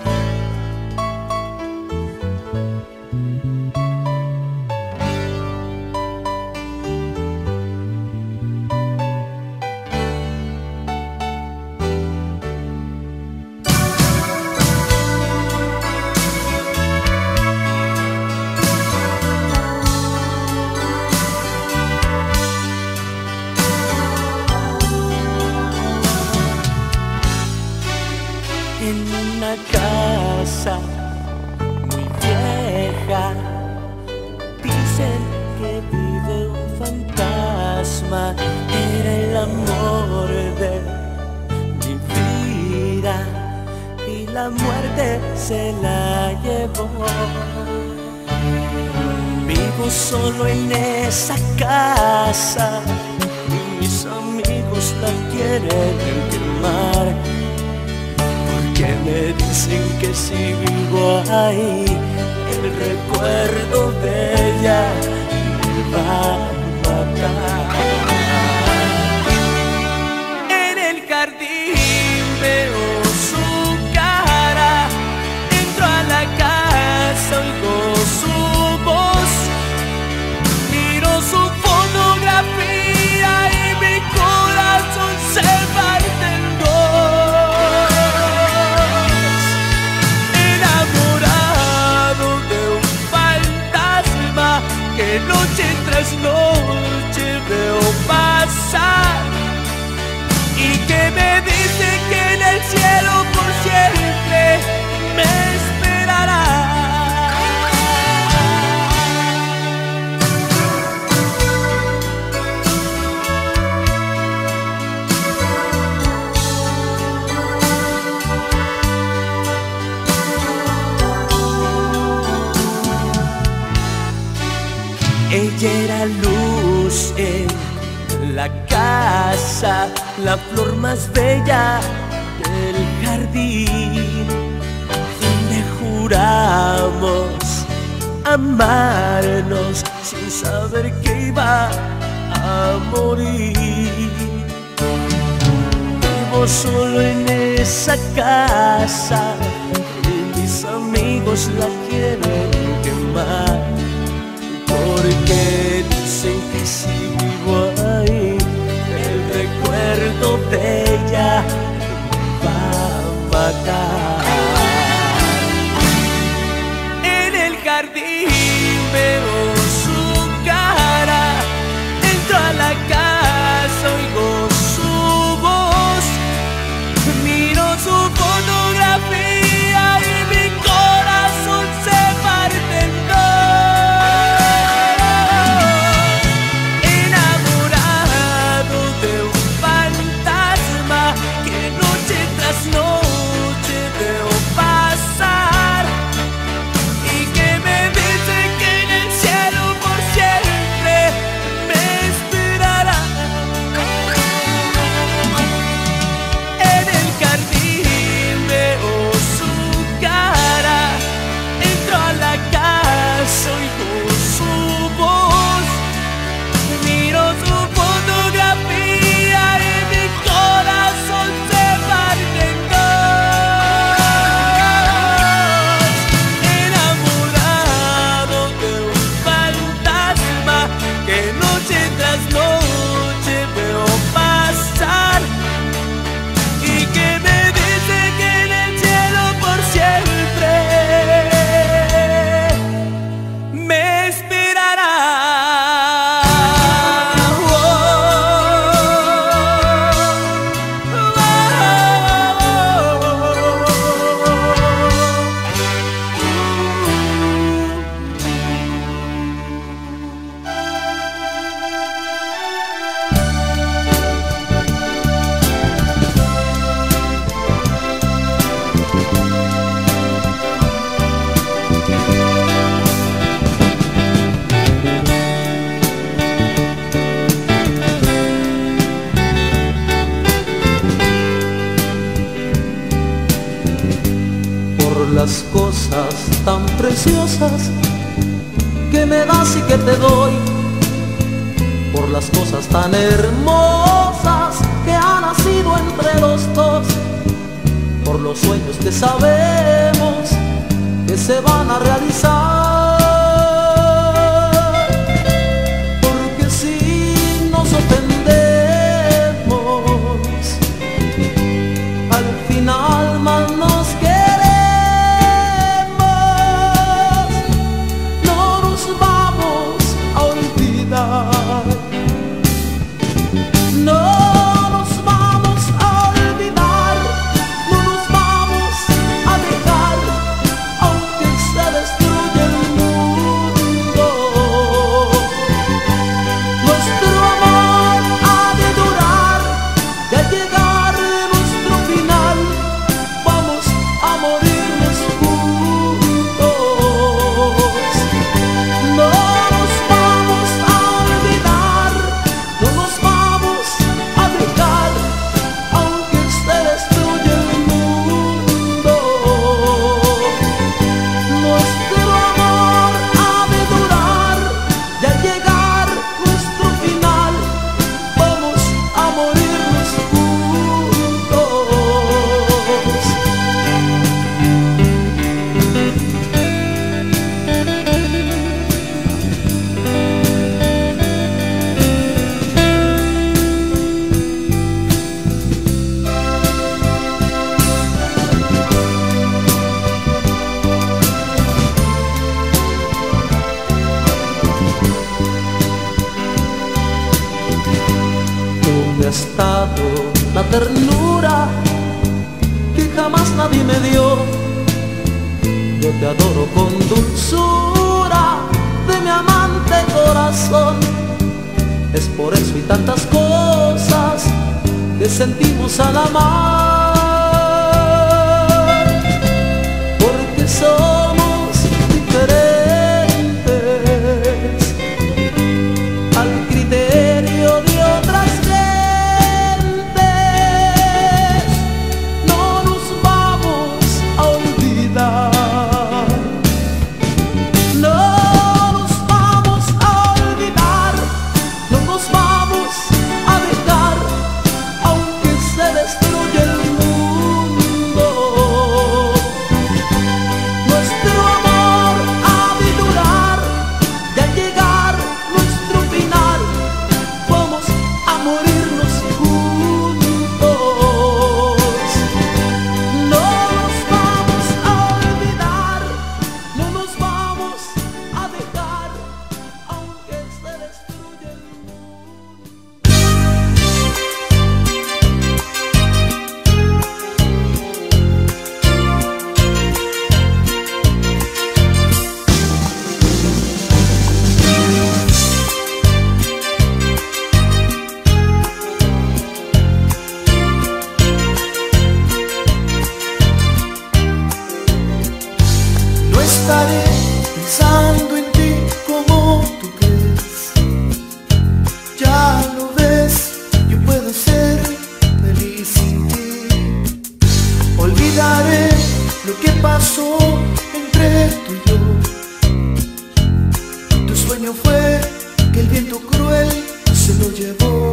en una casa muy vieja, dicen que vive un fantasma. Era el amor de mi vida y la muerte se la llevó. Vivo solo en esa casa y mis amigos la quieren quemar, que me dicen que si vivo ahí, el recuerdo de ella me va a matar. En el jardín veo su cara, entro a la casa, oigo su voz, miro su fotografía y mi corazón se parte en dos. Que noche tras noche veo pasar y que me dice que en el cielo por siempre me esperará. Ella era luz en la casa, la flor más bella del jardín, donde juramos amarnos sin saber que iba a morir. Vivo solo en esa casa y mis amigos la quieren quemar, porque dicen que si vivo ahí, el recuerdo de ella me va a matar. En el jardín veo su cara, entro a la casa, oigo su voz, miro su fotografía y mi corazón se parte en dos. Noche por las cosas tan preciosas que me das y que te doy, por las cosas tan hermosas que han nacido entre los dos, por los sueños que sabemos que se van a realizar. Porque si nos ofendemos, al final más nos queremos. No nos vamos a olvidar, no. Estado la ternura que jamás nadie me dio. Yo te adoro con dulzura de mi amante corazón. Es por eso y tantas cosas que sentimos al amar, porque somos diferentes al criterio de otras gentes. Estaré pensando en ti como tú crees. Ya lo ves, yo puedo ser feliz sin ti. Olvidaré lo que pasó entre tú y yo. Tu sueño fue que el viento cruel se lo llevó,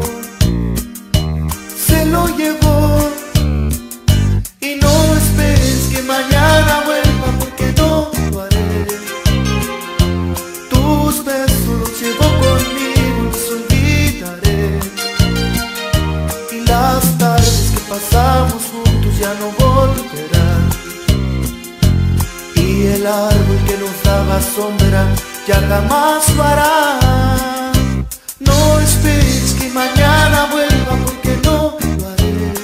se lo llevó. Y no esperes que mañana vuelva, porque no lo haré. Tus besos los llevo conmigo, los olvidaré. Y las tardes que pasamos juntos ya no volverán. Y el árbol que nos daba sombra ya jamás lo hará. No esperes que mañana vuelva, porque no lo haré.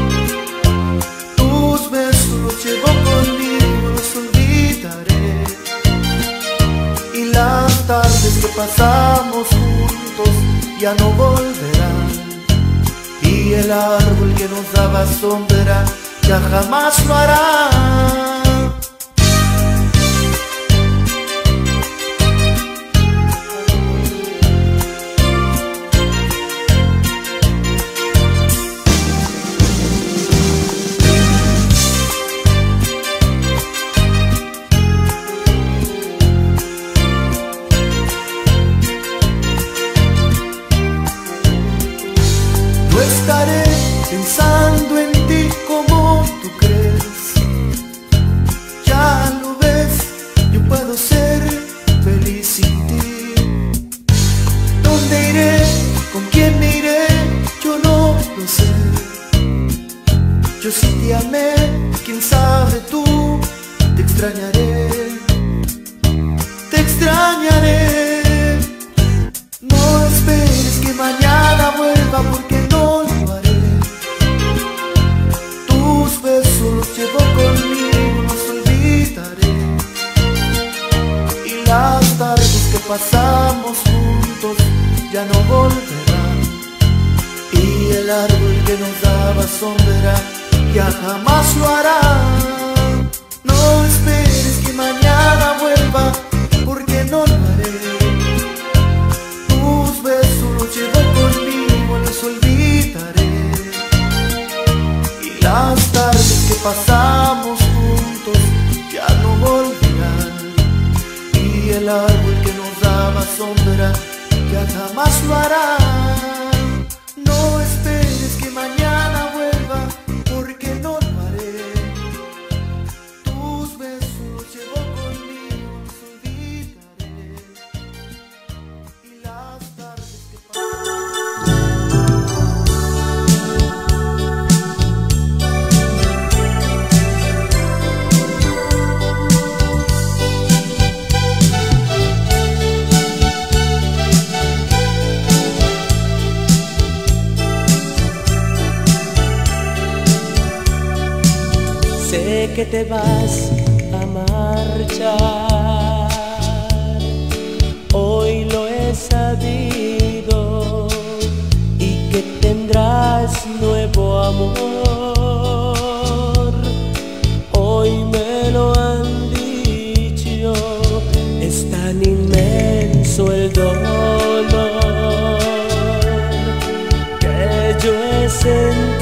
Tus besos los llevo conmigo, los olvidaré. Y las tardes que pasamos juntos ya no volverán. Y el árbol que nos daba sombra ya jamás lo hará. extrañaré, te extrañaré. No esperes que mañana vuelva porque no lo haré. Tus besos los llevo conmigo, los olvidaré. Y las tardes que pasamos juntos ya no volverán. Y el árbol que nos daba sombra ya jamás lo hará. No esperes que mañana vuelva porque no lo haré. Tus besos los llevo conmigo, los olvidaré. Y las tardes que pasamos juntos ya no volverán. Y el árbol que nos daba sombra ya jamás lo hará. No esperes que mañana vuelva porque no lo haré. Tus besos los llevo conmigo, los olvidaré. Y las tardes que Sé que te vas a marchar, hoy lo he sabido, y que tendrás nuevo amor. Hoy me lo han dicho, es tan inmenso el dolor que yo he sentido.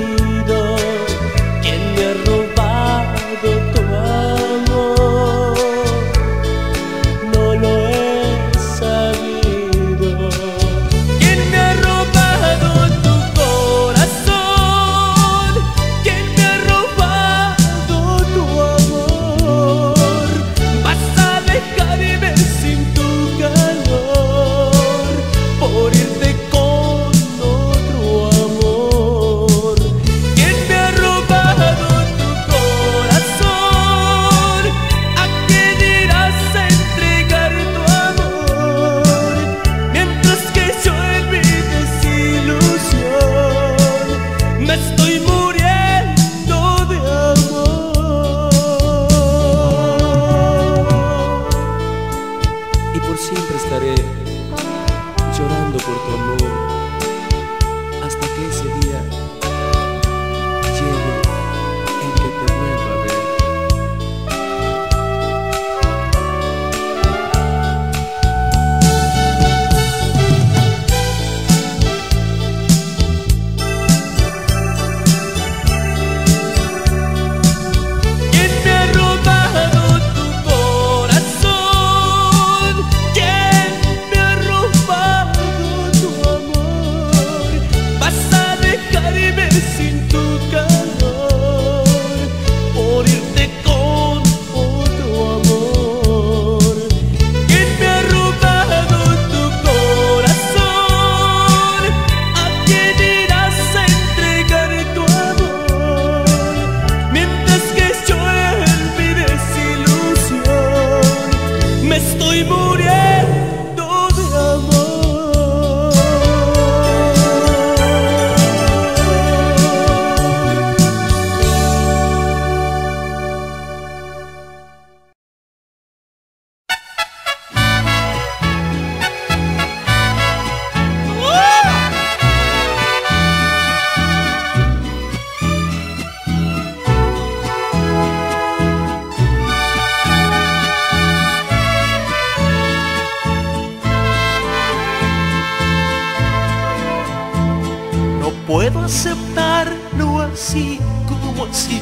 Puedo aceptarlo así como así,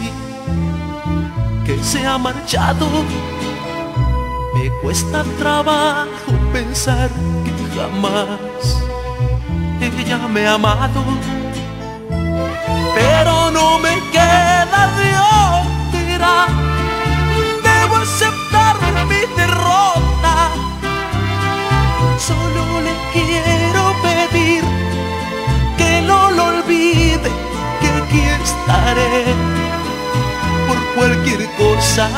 que se ha marchado. Me cuesta trabajo pensar que jamás ella me ha amado, pero no me queda de otra. Debo aceptar mi derrota. Solo le quiero pedir que no lo olvide, que aquí estaré, porque cualquier cosa.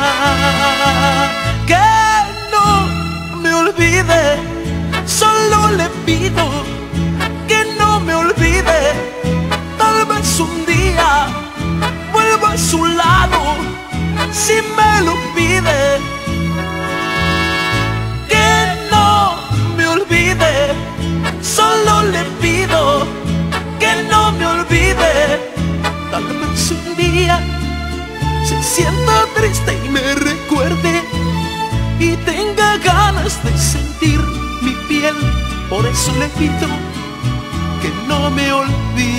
Que no me olvide, solo le pido que no me olvide. Tal vez un día vuelva a su lado si me lo pide. Que no me olvide, solo le pido que no me olvide. Tal vez un día se sienta triste y me recuerde y tenga ganas de sentir mi piel. Por eso le pido que no me olvide.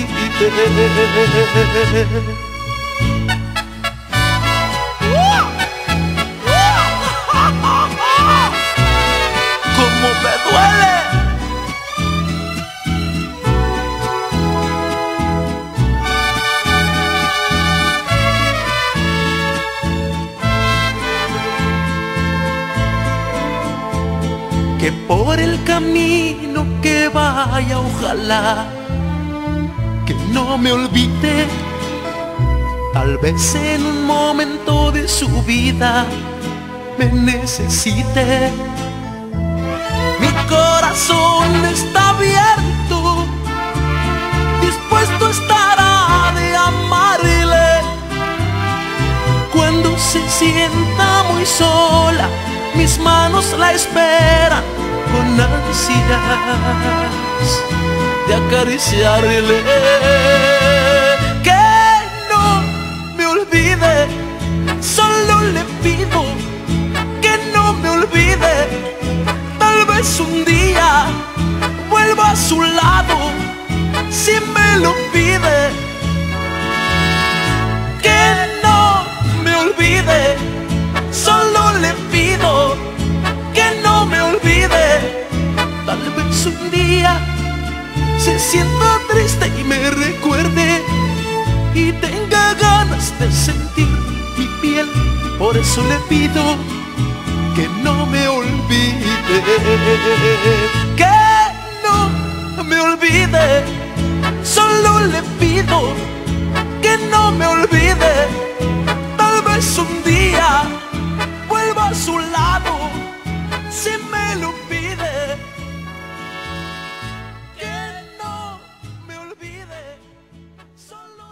¡Cómo me duele! Que por el camino que vaya, ojalá que no me olvide. Tal vez en un momento de su vida me necesite. Mi corazón está abierto, dispuesto estará de amarle. Cuando se sienta muy sola, mis manos la esperan con ansias de acariciarle. Que no me olvide, solo le pido que no me olvide. Tal vez un día vuelva a su lado si me lo pide. Que no me olvide, solo le pido que no me olvide. Tal vez un día se sienta triste y me recuerde y tenga ganas de sentir mi piel. Por eso le pido que no me olvide. Que no me olvide, solo le pido que no me olvide. Tal vez un día vuelva a su lado si me lo pide. Que no me olvide, solo...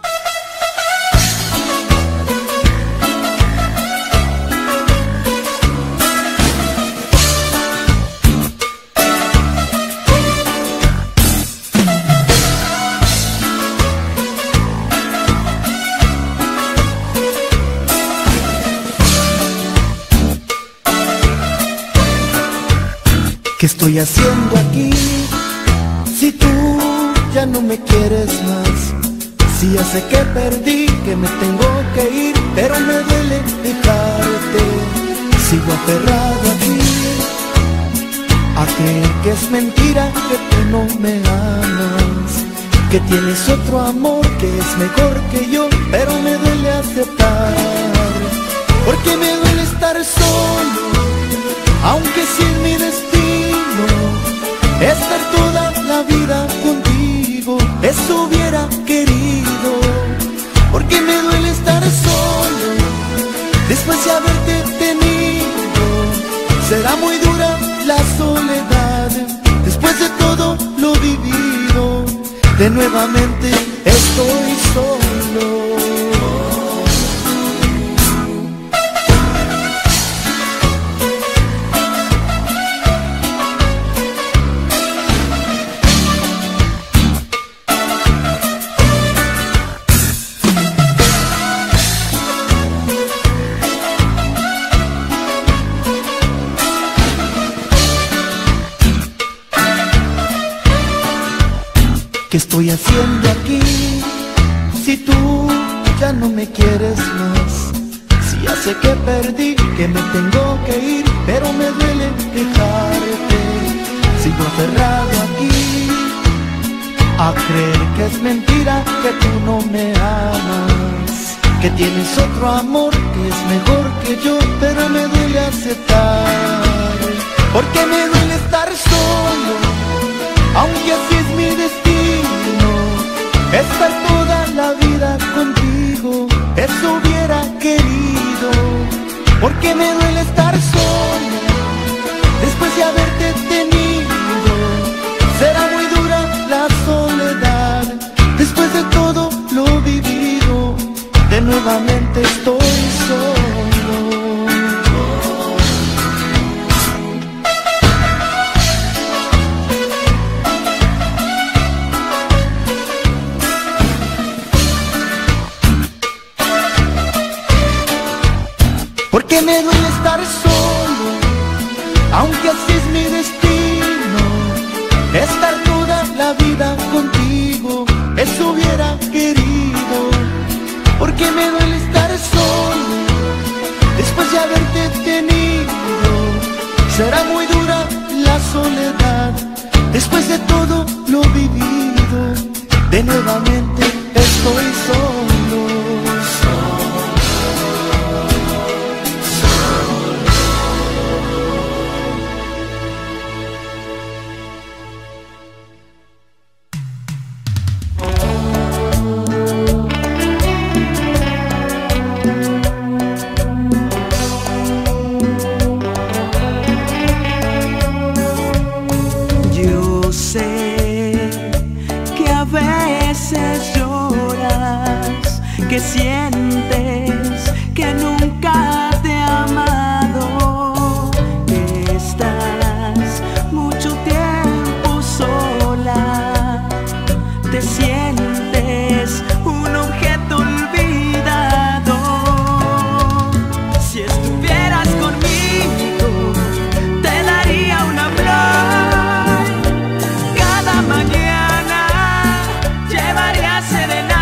¿Qué estoy haciendo aquí? Si tú ya no me quieres más, si ya sé que perdí, que me tengo que ir, pero me duele dejarte. Sigo aferrado a ti, a creer que es mentira, que tú no me amas, que tienes otro amor que es mejor que yo, pero me duele aceptar, porque me duele estar solo, aunque si es mi destino estar toda la vida contigo. Eso hubiera querido, porque me duele estar solo después de haberte tenido. Será muy dura la soledad después de todo lo vivido. De nuevamente estoy solo. ¿Qué estoy haciendo aquí? Si tú ya no me quieres más, si ya sé que perdí, que me tengo que ir, pero me duele dejarte. Sigo aferrado aquí, a creer que es mentira, que tú no me amas, que tienes otro amor que es mejor que yo, pero me duele aceptar, porque me duele estar solo, aunque así es mi destino, estar toda la vida contigo. Eso hubiera querido, porque me duele estar solo después de haberte tenido. Será muy dura la soledad después de todo lo vivido. De nuevamente estoy solo. Porque me duele estar solo, aunque así es mi destino. Estar toda la vida contigo, eso hubiera querido. Porque me duele estar solo, después de haberte tenido. Será muy dura la soledad, después de todo lo vivido. De nuevamente estoy solo. Que sientes que nunca te he amado, que estás mucho tiempo sola, te sientes un objeto olvidado. Si estuvieras conmigo, te daría una flor cada mañana, llevaría serenata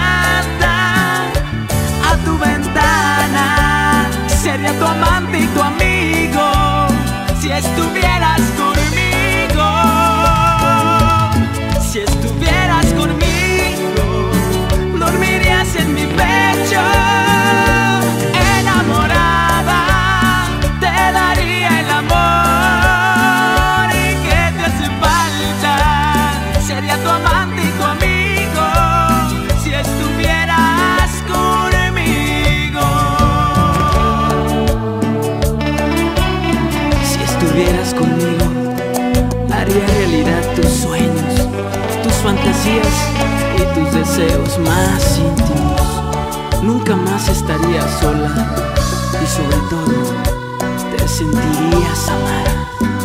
tu ventana, sería tu amante y tu amigo. Si estuvieras conmigo, si estuvieras conmigo, dormirías en mi pecho, enamorada, te daría el amor que te hace falta, sería tu amante y tu amigo. Si estuvieras conmigo, si estuvieras conmigo, haría realidad tus sueños, tus fantasías y tus deseos más íntimos. Nunca más estarías sola y sobre todo te sentirías amada.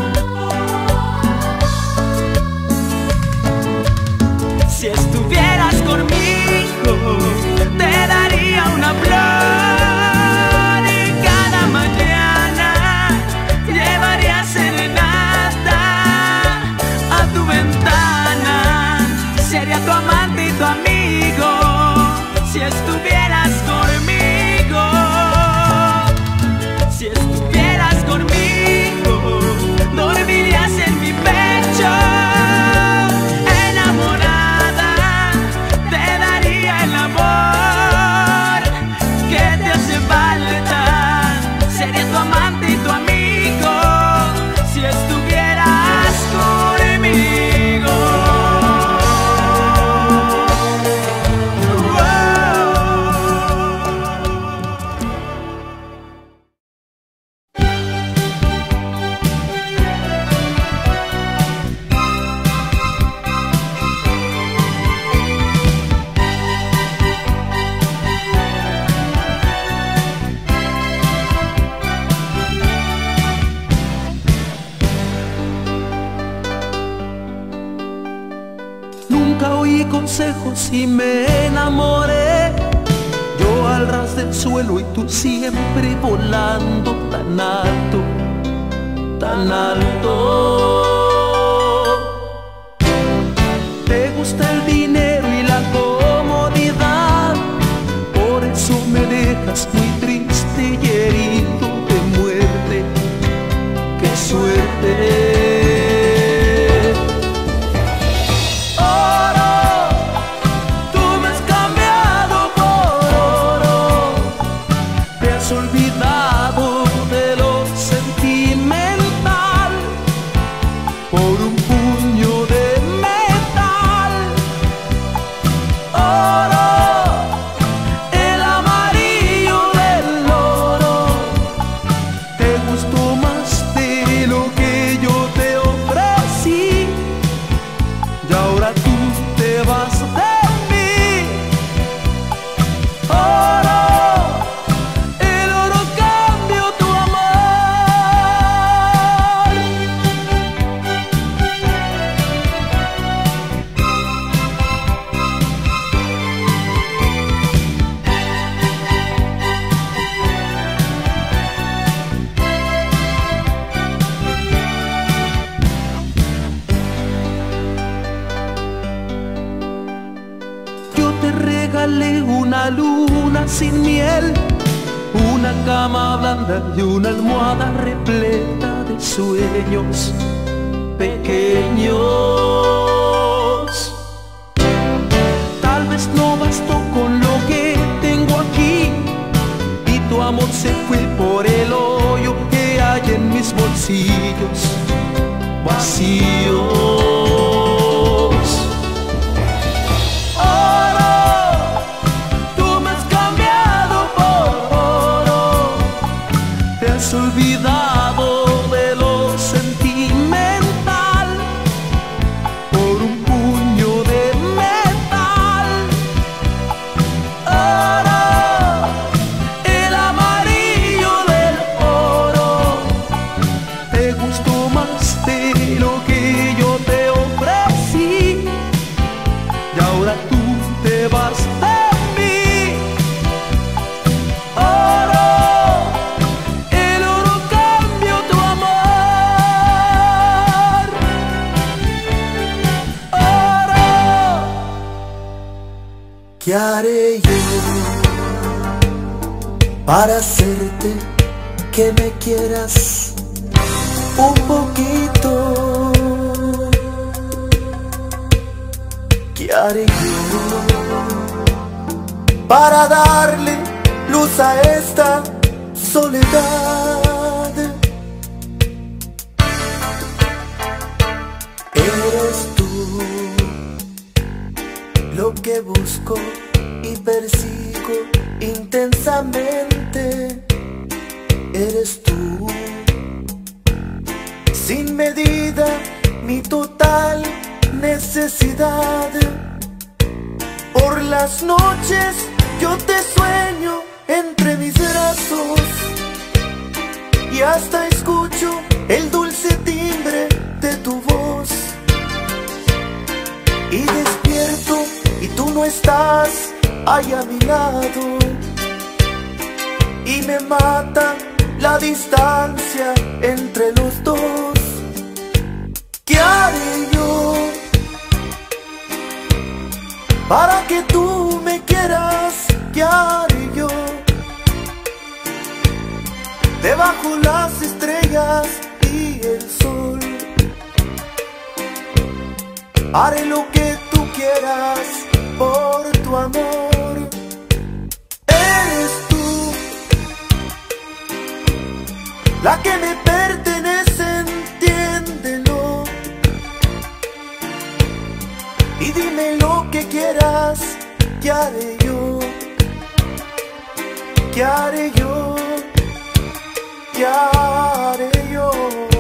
Si estuvieras conmigo, te daría una flor y cada mañana llevaría serenata a tu ventana, sería tu amante y tu amigo. Si estuvieras conmigo, si estuvieras conmigo, dormirías en mi pecho, enamorada, te daría el amor que te hace falta, sería tu amante y tu amigo. Si estuvieras conmigo. Nunca oí consejos y me enamoré, yo al ras del suelo y tú siempre volando tan alto, tan alto. Te gusta el dinero y la comodidad, por eso me dejas muy triste y herido de muerte. ¡Qué suerte! Olvidado de lo sentimental por un puño de metal. Oro, el amarillo del oro, una luna sin miel, una cama blanda y una almohada repleta de sueños pequeños. Tal vez no bastó con lo que tengo aquí y tu amor se fue por el hoyo que hay en mis bolsillos vacíos. Olvidado de lo sentimental por un puño de metal. Ahora el amarillo del oro te gustó más de lo que yo te ofrecí y ahora tú te vas de mí. Oro, ¿qué haré yo para hacerte que me quieras un poquito? ¿Qué haré yo para darle luz a esta soledad? Eres tú lo que busco y persigo intensamente. Eres tú, sin medida, mi total necesidad. Por las noches yo te sueño entre mis brazos y hasta escucho el dulce timbre de tu voz. Y despierto y tú no estás ahí a mi lado, y me mata la distancia entre los dos. ¿Qué haré yo para que tú me quieras? ¿Qué haré yo debajo las estrellas y el sol? Haré lo que tú quieras por tu amor. Eres tú la que me pertenece, entiéndelo. Y dime lo que quieras, ¿qué haré yo? ¿Qué haré yo? ¿Qué haré yo?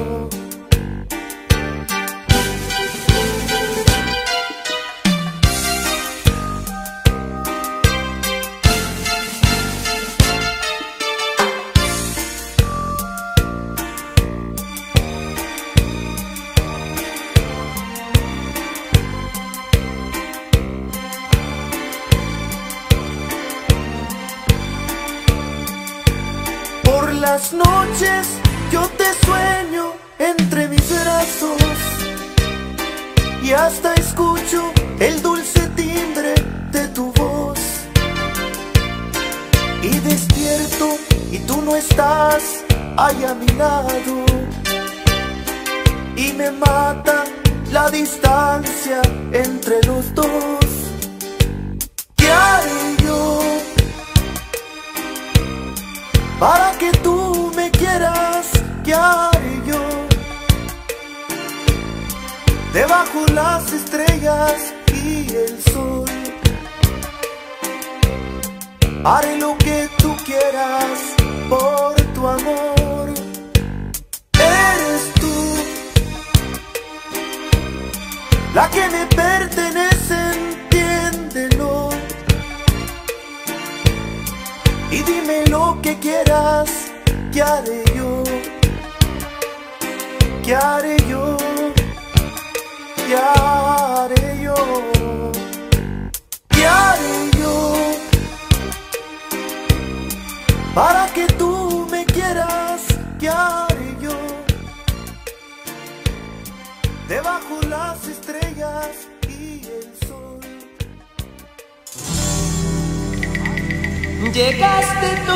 Las noches yo te sueño entre mis brazos y hasta escucho el dulce timbre de tu voz. Y despierto y tú no estás ahí a mi lado, y me mata la distancia entre los dos. ¿Qué haré yo para que tú me quieras? ¿Qué haré yo debajo las estrellas y el sol? Haré lo que tú quieras por tu amor. Eres tú la que me pertenece, entiéndelo. Y dime lo que quieras, ¿qué haré yo? ¿Qué haré yo? ¿Qué haré yo? ¿Qué haré yo para que tú me quieras? ¿Qué haré yo debajo las estrellas y el sol? llegaste tú.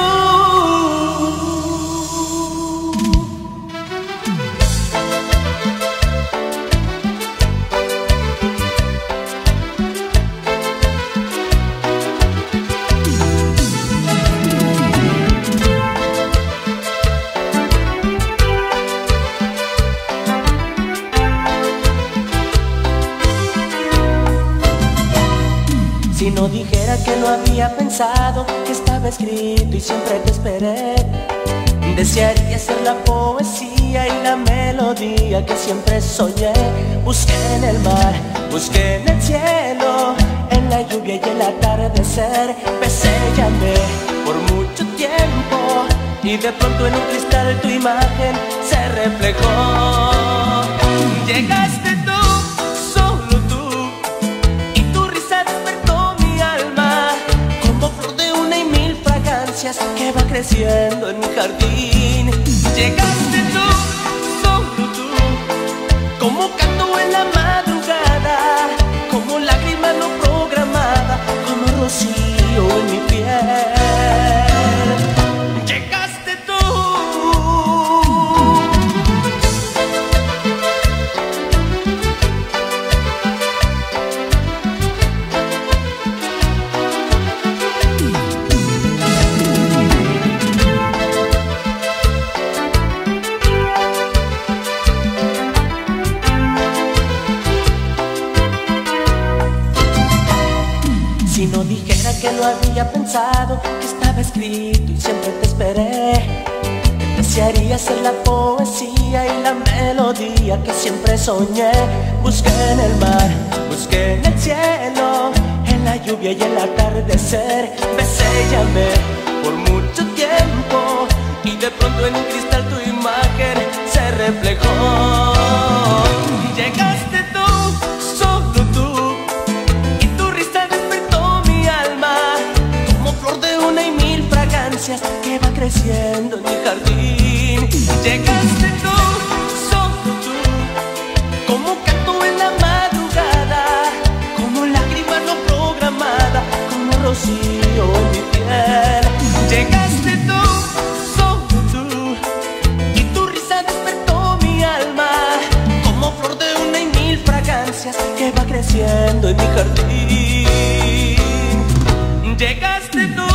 Si no dijera que lo había pensado, que estaba escrito y siempre te esperé, desearía ser la poesía y la melodía que siempre soñé. Busqué en el mar, busqué en el cielo, en la lluvia y el atardecer. Besé y amé por mucho tiempo, y de pronto en un cristal tu imagen se reflejó. Llegaste tú, solo tú, y tu risa despertó mi alma, como flor de una y mil fragancias que va creciendo en mi jardín. Llegaste tú, solo tú, como canto en la madrugada, como lágrima no programada, como rocío en mi piel. Llegaste tú. Si no dijera que lo había pensado, que estaba escrito y siempre te esperé, desearía ser la poesía y la melodía que siempre soñé. Busqué en el mar, busqué en el cielo, en la lluvia y el atardecer. Besé y amé por mucho tiempo, y de pronto en un cristal tu imagen se reflejó. Llegaste tú, solo tú, y tu risa despertó mi alma, como flor de una y mil fragancias que va creciendo en mi jardín. Llegaste tú, solo tú, como canto en la madrugada, como lágrima no programada, como rocío en mi piel. Llegaste tú, solo tú, y tu risa despertó mi alma, como flor de una y mil fragancias que va creciendo en mi jardín. Llegaste tú.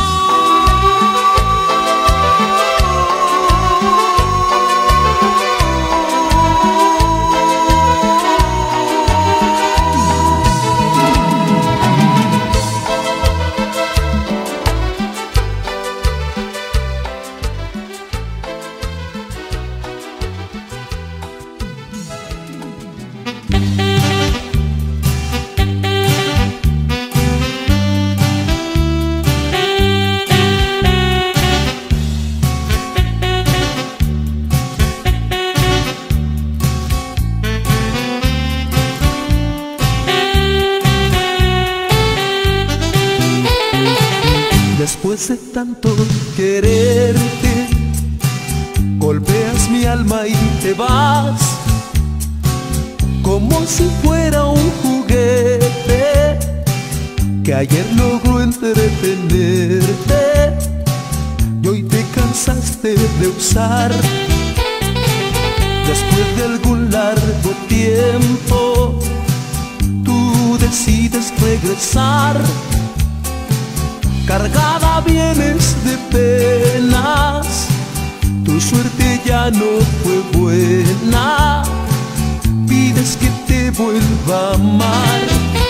Después de tanto quererte, golpeas mi alma y te vas, como si fuera un juguete que ayer logró entretenerte y hoy te cansaste de usar. Después de algún largo tiempo, tú decides regresar. Cargada vienes de penas, tu suerte ya no fue buena, pides que te vuelva a amar.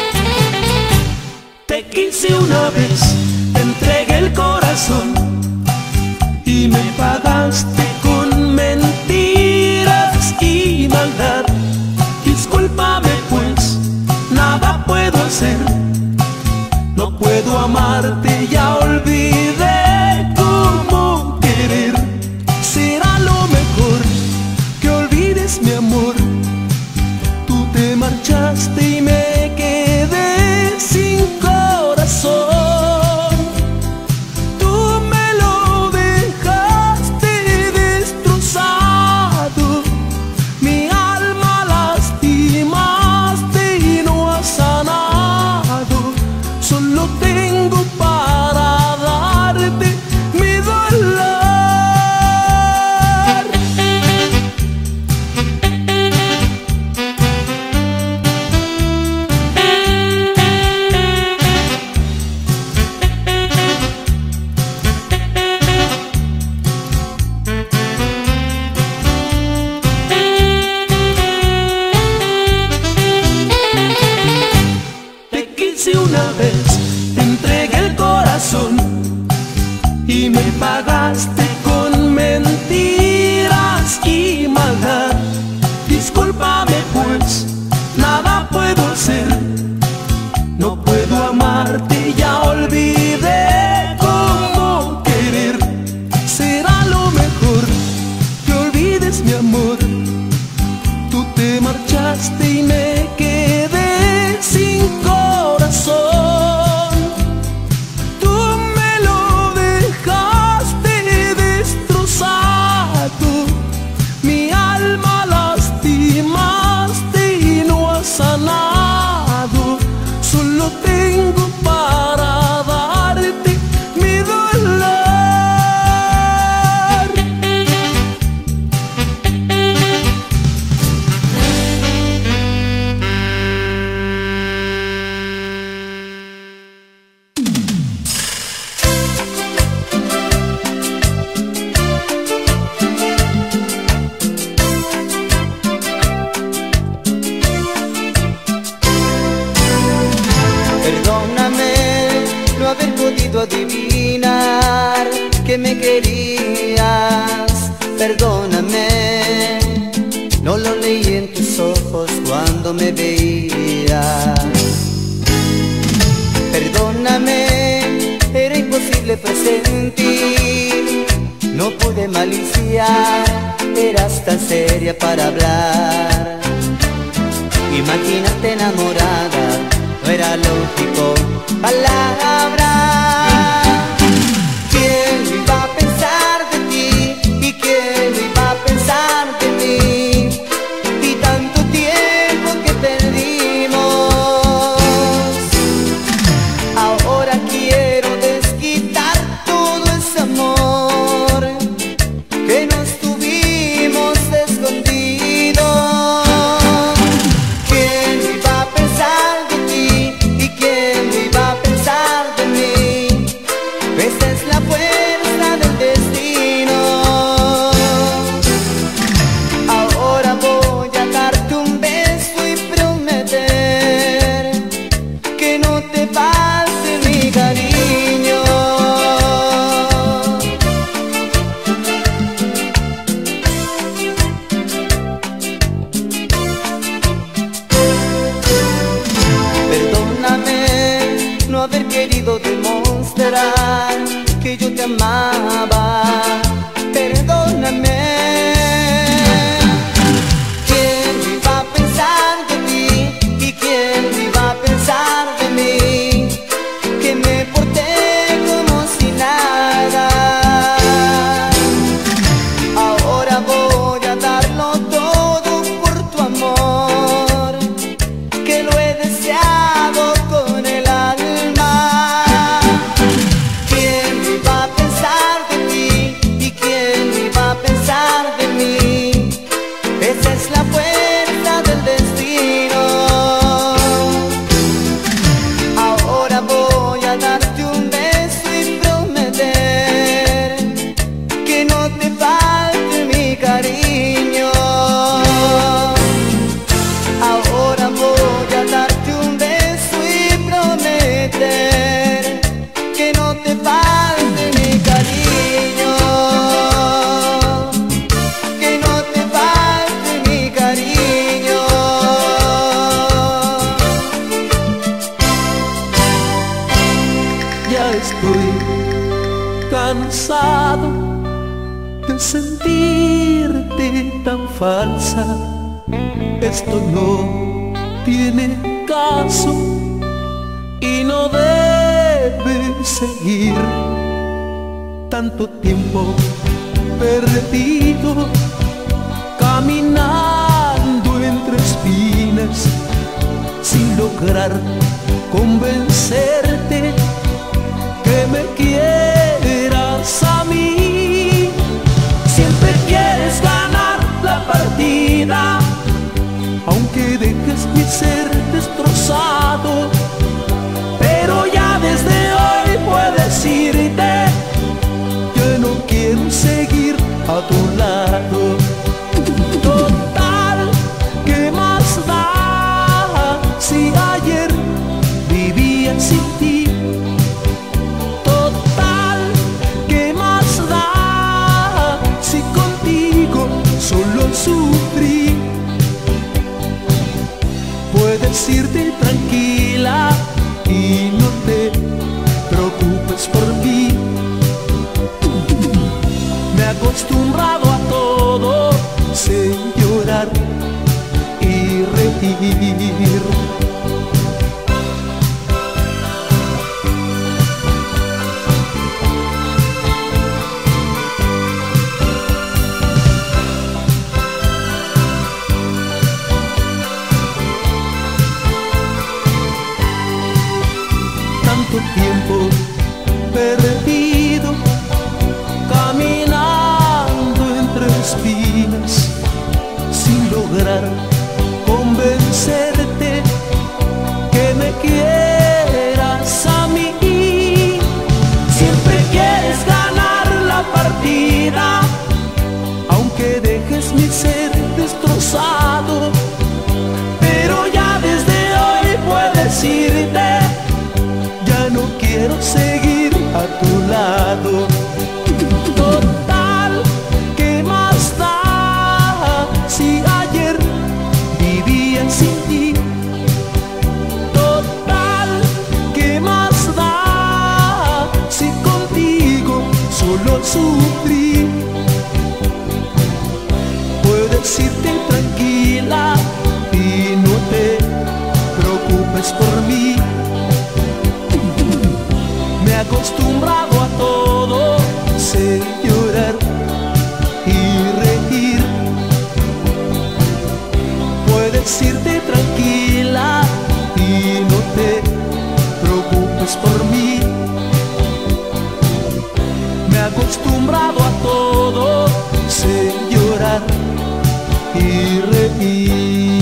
Te quise una vez, te entregué el corazón y me pagaste con mentiras y maldad. Discúlpame pues, nada puedo hacer. No puedo amarte, ya olvidé cómo querer. Será lo mejor que olvides mi amor. Tú te marchaste y me quedé sin corazón. Tú me lo dejaste destrozado, mi alma lastimaste y no has sanado. Solo tengo paz Perdóname, no lo leí en tus ojos cuando me veías. Perdóname, era imposible presentir, no pude maliciar, eras tan seria para hablar. Imagínate enamorada, no era lógico, palabra. ¿Quién iba a pensar de ti? ¿Y quién iba a pensar de mí? Y tanto tiempo que perdimos. Ahora quiero desquitar todo ese amor que nos tuvimos escondido. ¿Quién iba a pensar de ti? ¿Y quién iba a pensar de mí? Esa es la fuerza del destino. Ahora voy a darte un beso y prometer que no te falte mi cariño. Perdóname no haber querido demostrar que yo te amaba. Perdóname. ¿Quién iba a pensar de ti? ¿Y quién iba a pensar de mí? Que me porté como si nada. Ahora voy a darlo todo por tu amor, que lo he deseado con el alma. ¿Quién iba a pensar de ti? ¿Y quién iba a pensar de mí? Esa es la fuerza del destino. Ahora voy a darte un beso y prometer que no te falte mi cariño. Ahora voy a darte un beso y prometer que no te falte mi cariño. Que no te falte mi cariño. Ya estoy cansado de sentirte tan falsa. Esto no tiene caso y no debe seguir. Tanto tiempo perdido caminando entre espinas sin lograr convencerte que me quieras a mí. Siempre quieres ganar la partida, aunque dejes mi ser destrozado. Pero ya desde hoy puedes irte, yo no quiero seguir a tu lado. Total, ¿qué más da si ayer vivía sin ti? Total, ¿qué más da si contigo solo sufrí? Puedes irte tranquila y no te preocupes por mí. Me he acostumbrado a todo, sé llorar y reír. Tanto tiempo perdido caminando entre espinas sin lograr convencerte sufrir. Puedes irte tranquila y no te preocupes por mí. Me he acostumbrado a todo, sé llorar y reír. Puedes irte tranquila y no te preocupes por mí. Me he acostumbrado a todo, sé llorar y reír.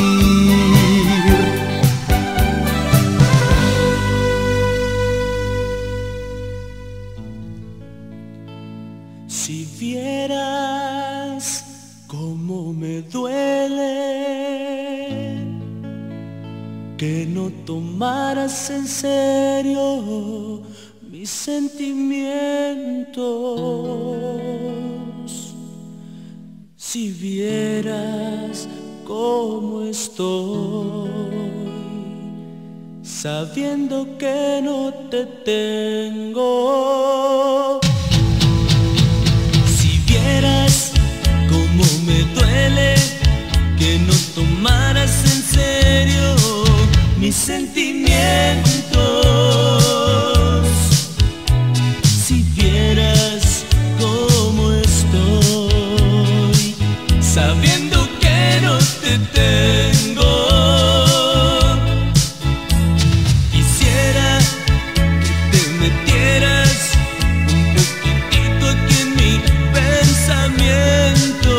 Si vieras cómo me duele que no tomaras en serio mis sentimientos. Si vieras cómo estoy, sabiendo que no te tengo. Si vieras cómo me duele que no tomaras en serio mis sentimientos. Si vieras cómo estoy, sabiendo que no te tengo. Quisiera que te metieras un poquitito aquí en mi pensamiento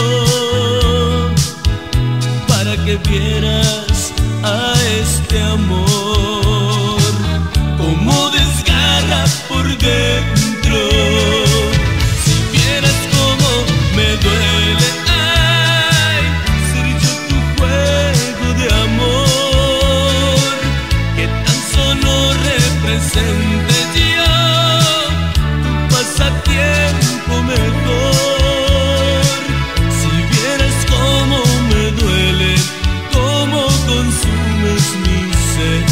para que vieras a este amor como desgarra por dentro. Si vieras cómo me duele, ay, ser yo tu juego de amor, que tan solo represente yo tu pasatiempo mejor. Si vieras cómo me duele, cómo consumes mi ser.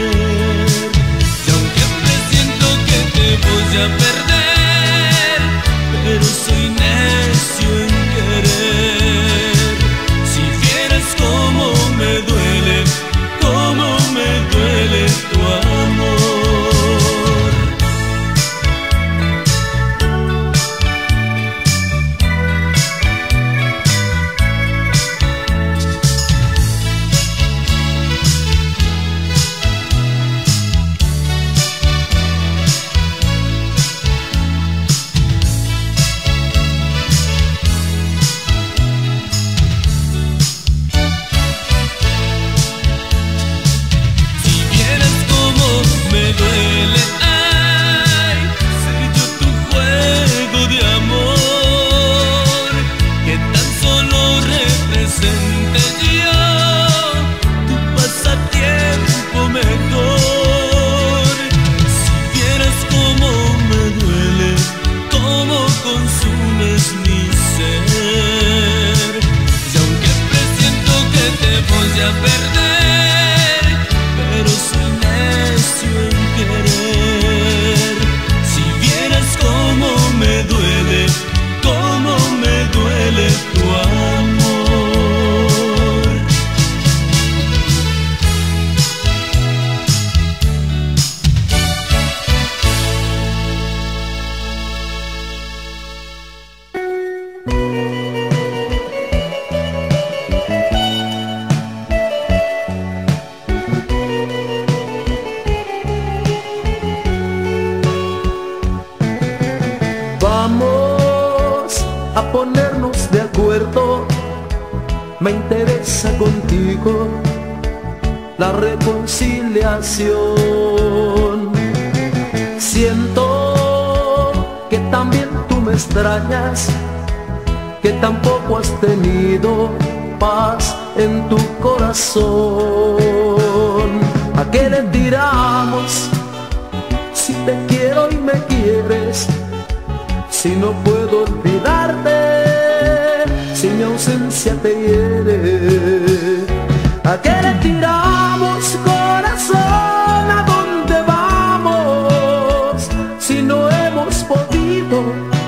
Y aunque presiento que te voy a perder, pero soy necio en querer. Si vieras cómo me duele, cómo me duele tu amor. Ponernos de acuerdo, me interesa contigo la reconciliación. Siento que también tú me extrañas, que tampoco has tenido paz en tu corazón. ¿A qué le tiramos si te quiero y me quieres? Si no puedo olvidarte, si mi ausencia te hiere. ¿A qué le tiramos, corazón? ¿A dónde vamos? Si no hemos podido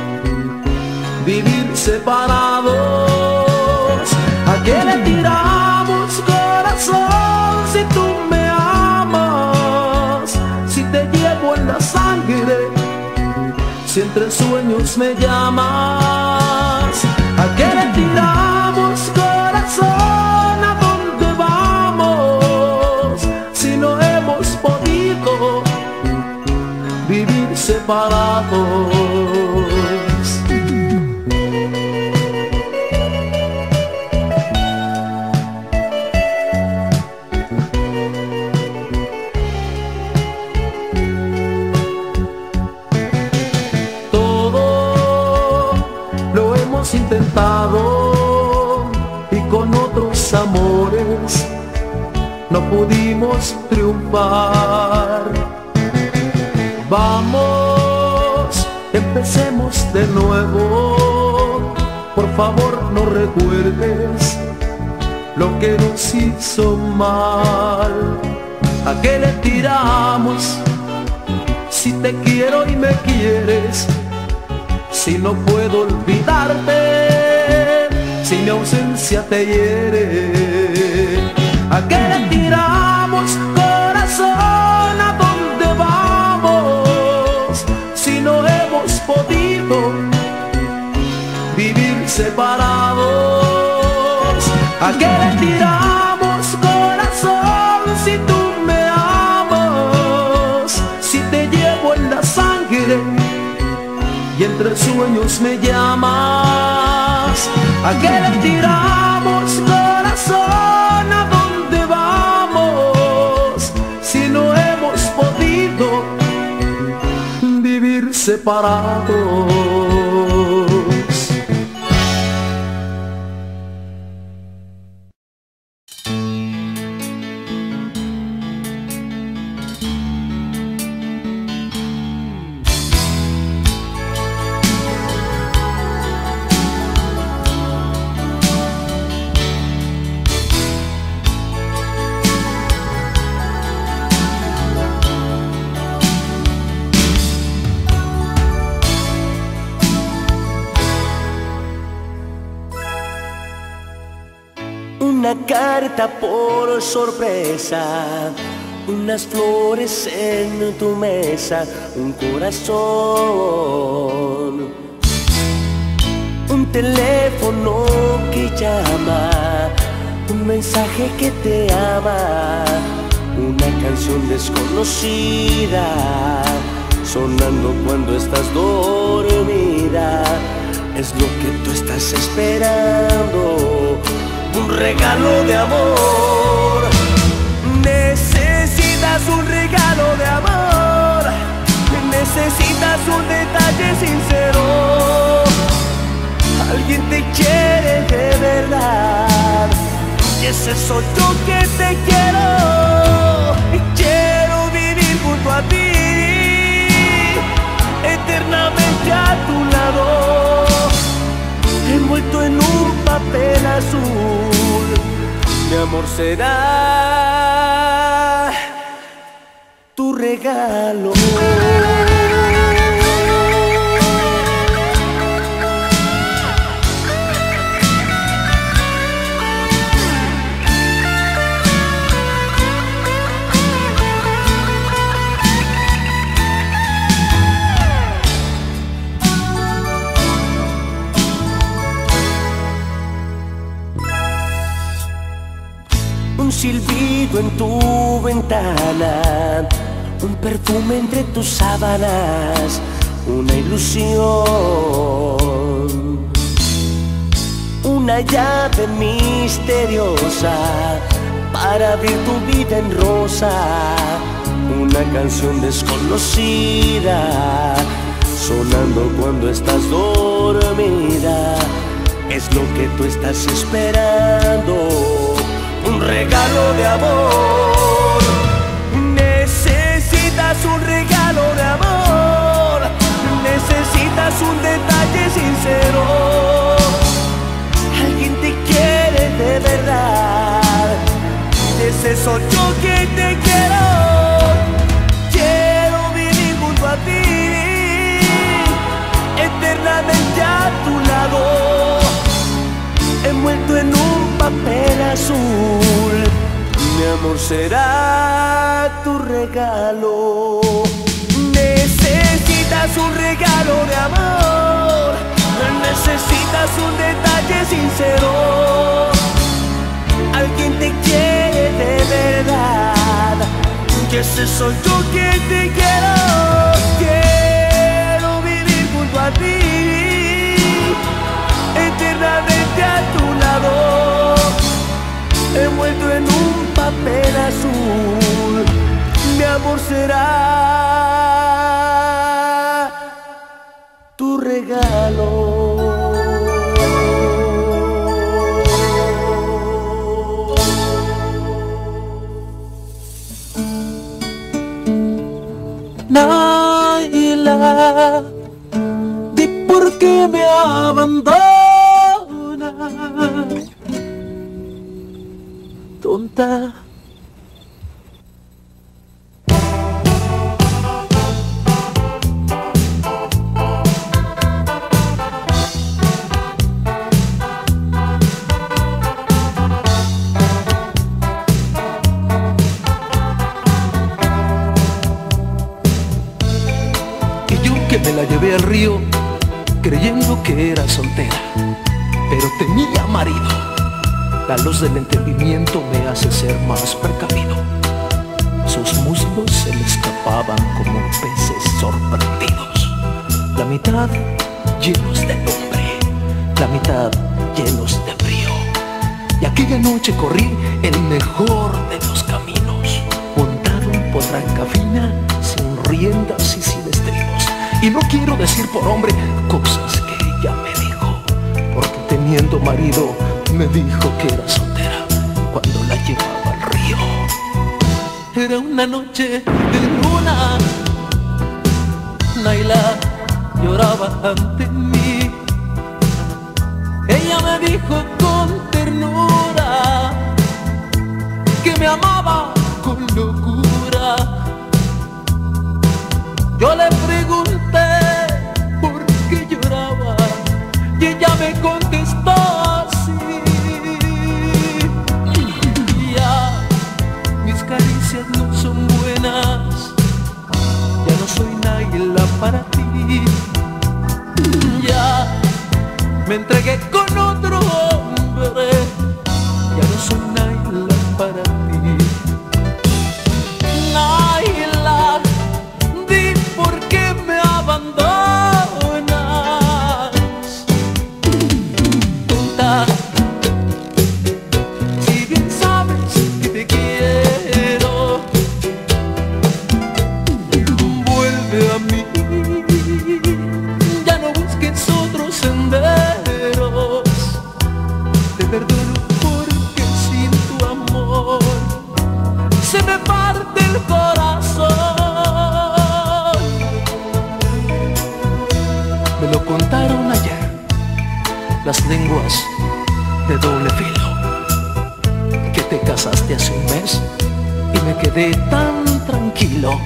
vivir separados. ¿A qué le tiramos, corazón, si tú me amas? Si te llevo en la sangre, si entre sueños me llamas. ¿A qué le tiramos, corazón? ¿A dónde vamos? Si no hemos podido vivir separados. Intentado y con otros amores no pudimos triunfar. Vamos, empecemos de nuevo. Por favor, no recuerdes lo que nos hizo mal. ¿A qué le tiramos si te quiero y me quieres? Si no puedo olvidarte, si mi ausencia te hiere. ¿A qué le tiramos, corazón? ¿A dónde vamos? Si no hemos podido vivir separados. ¿A qué le tiramos, corazón? Si tú me amas, si te llevo en la sangre y entre sueños me llamas. ¿A qué le tiramos, corazón? ¿A dónde vamos? Si no hemos podido vivir separados. Una carta por sorpresa, unas flores en tu mesa, un corazón, un teléfono que llama, un mensaje que te ama, una canción desconocida sonando cuando estás dormida. Es lo que tú estás esperando, un regalo de amor. Necesitas un regalo de amor, necesitas un detalle sincero. Alguien te quiere de verdad y ese soy yo que te quiero. Y quiero vivir junto a ti, eternamente a tu lado, envuelto en un papel azul. Mi amor será tu regalo. Un silbido en tu ventana, un perfume entre tus sábanas, una ilusión, una llave misteriosa para abrir tu vida en rosa, una canción desconocida sonando cuando estás dormida. Es lo que tú estás esperando, un regalo de amor. Necesitas un regalo de amor, necesitas un detalle sincero. Alguien te quiere de verdad, ese soy yo que te quiero. Quiero vivir junto a ti, eternamente a tu lado, azul. Mi amor será tu regalo. Necesitas un regalo de amor, necesitas un detalle sincero, alguien te quiere de verdad, y ese soy yo quien te quiero. Quiero vivir junto a ti, eternamente a tu lado, envuelto en un papel azul. Mi amor será tu regalo. Naila, di por qué me abandonas, tonta. Me la llevé al río creyendo que era soltera, pero tenía marido. La luz del entendimiento me hace ser más precavido. Sus muslos se le escapaban como peces sorprendidos, la mitad llenos de lumbre, la mitad llenos de frío. Y aquella noche corrí el mejor de los caminos, montado en potranca fina, sin riendas y sin estribos. Y no quiero decir por hombre cosas que ella me dijo, porque teniendo marido me dijo que era soltera cuando la llevaba al río. Era una noche de luna, Naila lloraba ante mí. Ella me dijo con ternura que me amaba con locura. Yo le pregunté por qué lloraba y ella me contestó así. Ya, mis caricias no son buenas, ya no soy Naila para ti. Ya, me entregué con otro hombre, ya no soy Naila para ti. Naila, ¿por qué me abandonas, tonta? Si bien sabes que te quiero, vuelve a mí, ya no busques otros senderos. Te perdono porque sin tu amor se me parte el corazón. Me lo contaron ayer las lenguas de doble filo, que te casaste hace un mes y me quedé tan tranquilo.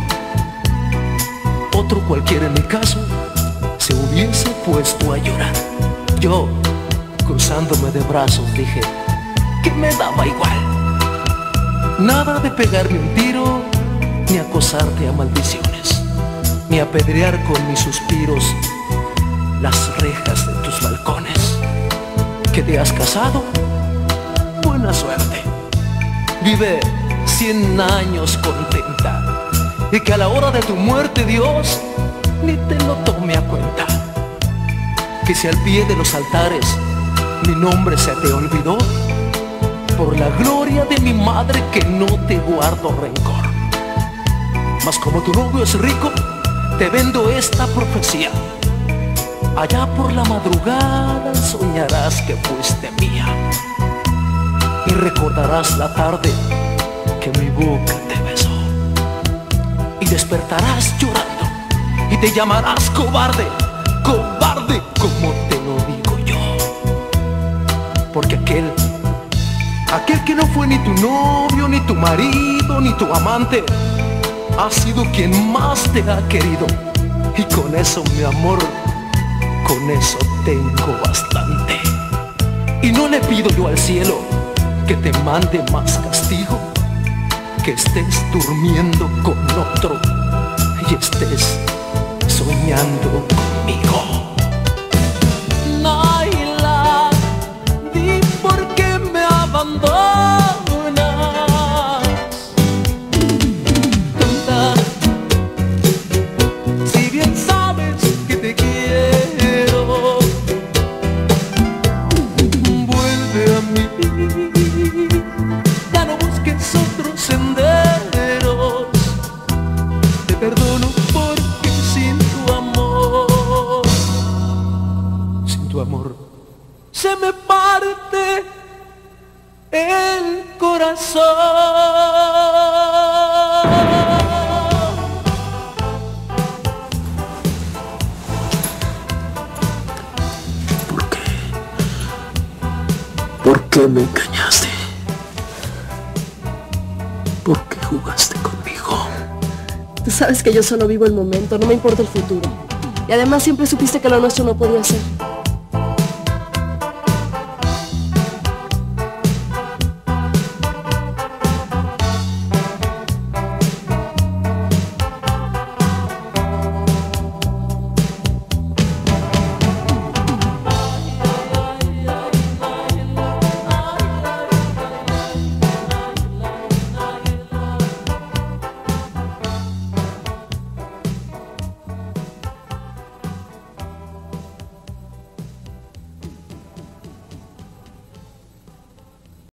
Otro cualquiera en mi caso se hubiese puesto a llorar. Yo, cruzándome de brazos, dije que me daba igual. Nada de pegarme un tiro, ni acosarte a maldiciones, ni apedrear con mis suspiros las rejas de tus balcones. ¿Que te has casado? Buena suerte. Vive cien años contenta, y que a la hora de tu muerte Dios ni te lo tome a cuenta. Que si al pie de los altares mi nombre se te olvidó, por la gloria de mi madre que no te guardo rencor. Mas como tu novio es rico, te vendo esta profecía. Allá por la madrugada soñarás que fuiste mía, y recordarás la tarde que mi boca te besó, y despertarás llorando y te llamarás cobarde, cobarde como te lo digo yo. Porque aquel, aquel que no fue ni tu novio, ni tu marido, ni tu amante, ha sido quien más te ha querido. Y con eso, mi amor, con eso tengo bastante. Y no le pido yo al cielo que te mande más castigo, que estés durmiendo con otro y estés soñando conmigo. Naila, di por qué me abandonas. Tonta, si bien sabes que te quiero, vuelve a mí. Ya no busques otros senderos. Te perdono porque sin tu amor, sin tu amor, se me parte el corazón. ¿Por qué? ¿Por qué me engañaste? ¿Por qué jugaste conmigo? Tú sabes que yo solo vivo el momento, no me importa el futuro. Y además siempre supiste que lo nuestro no podía ser.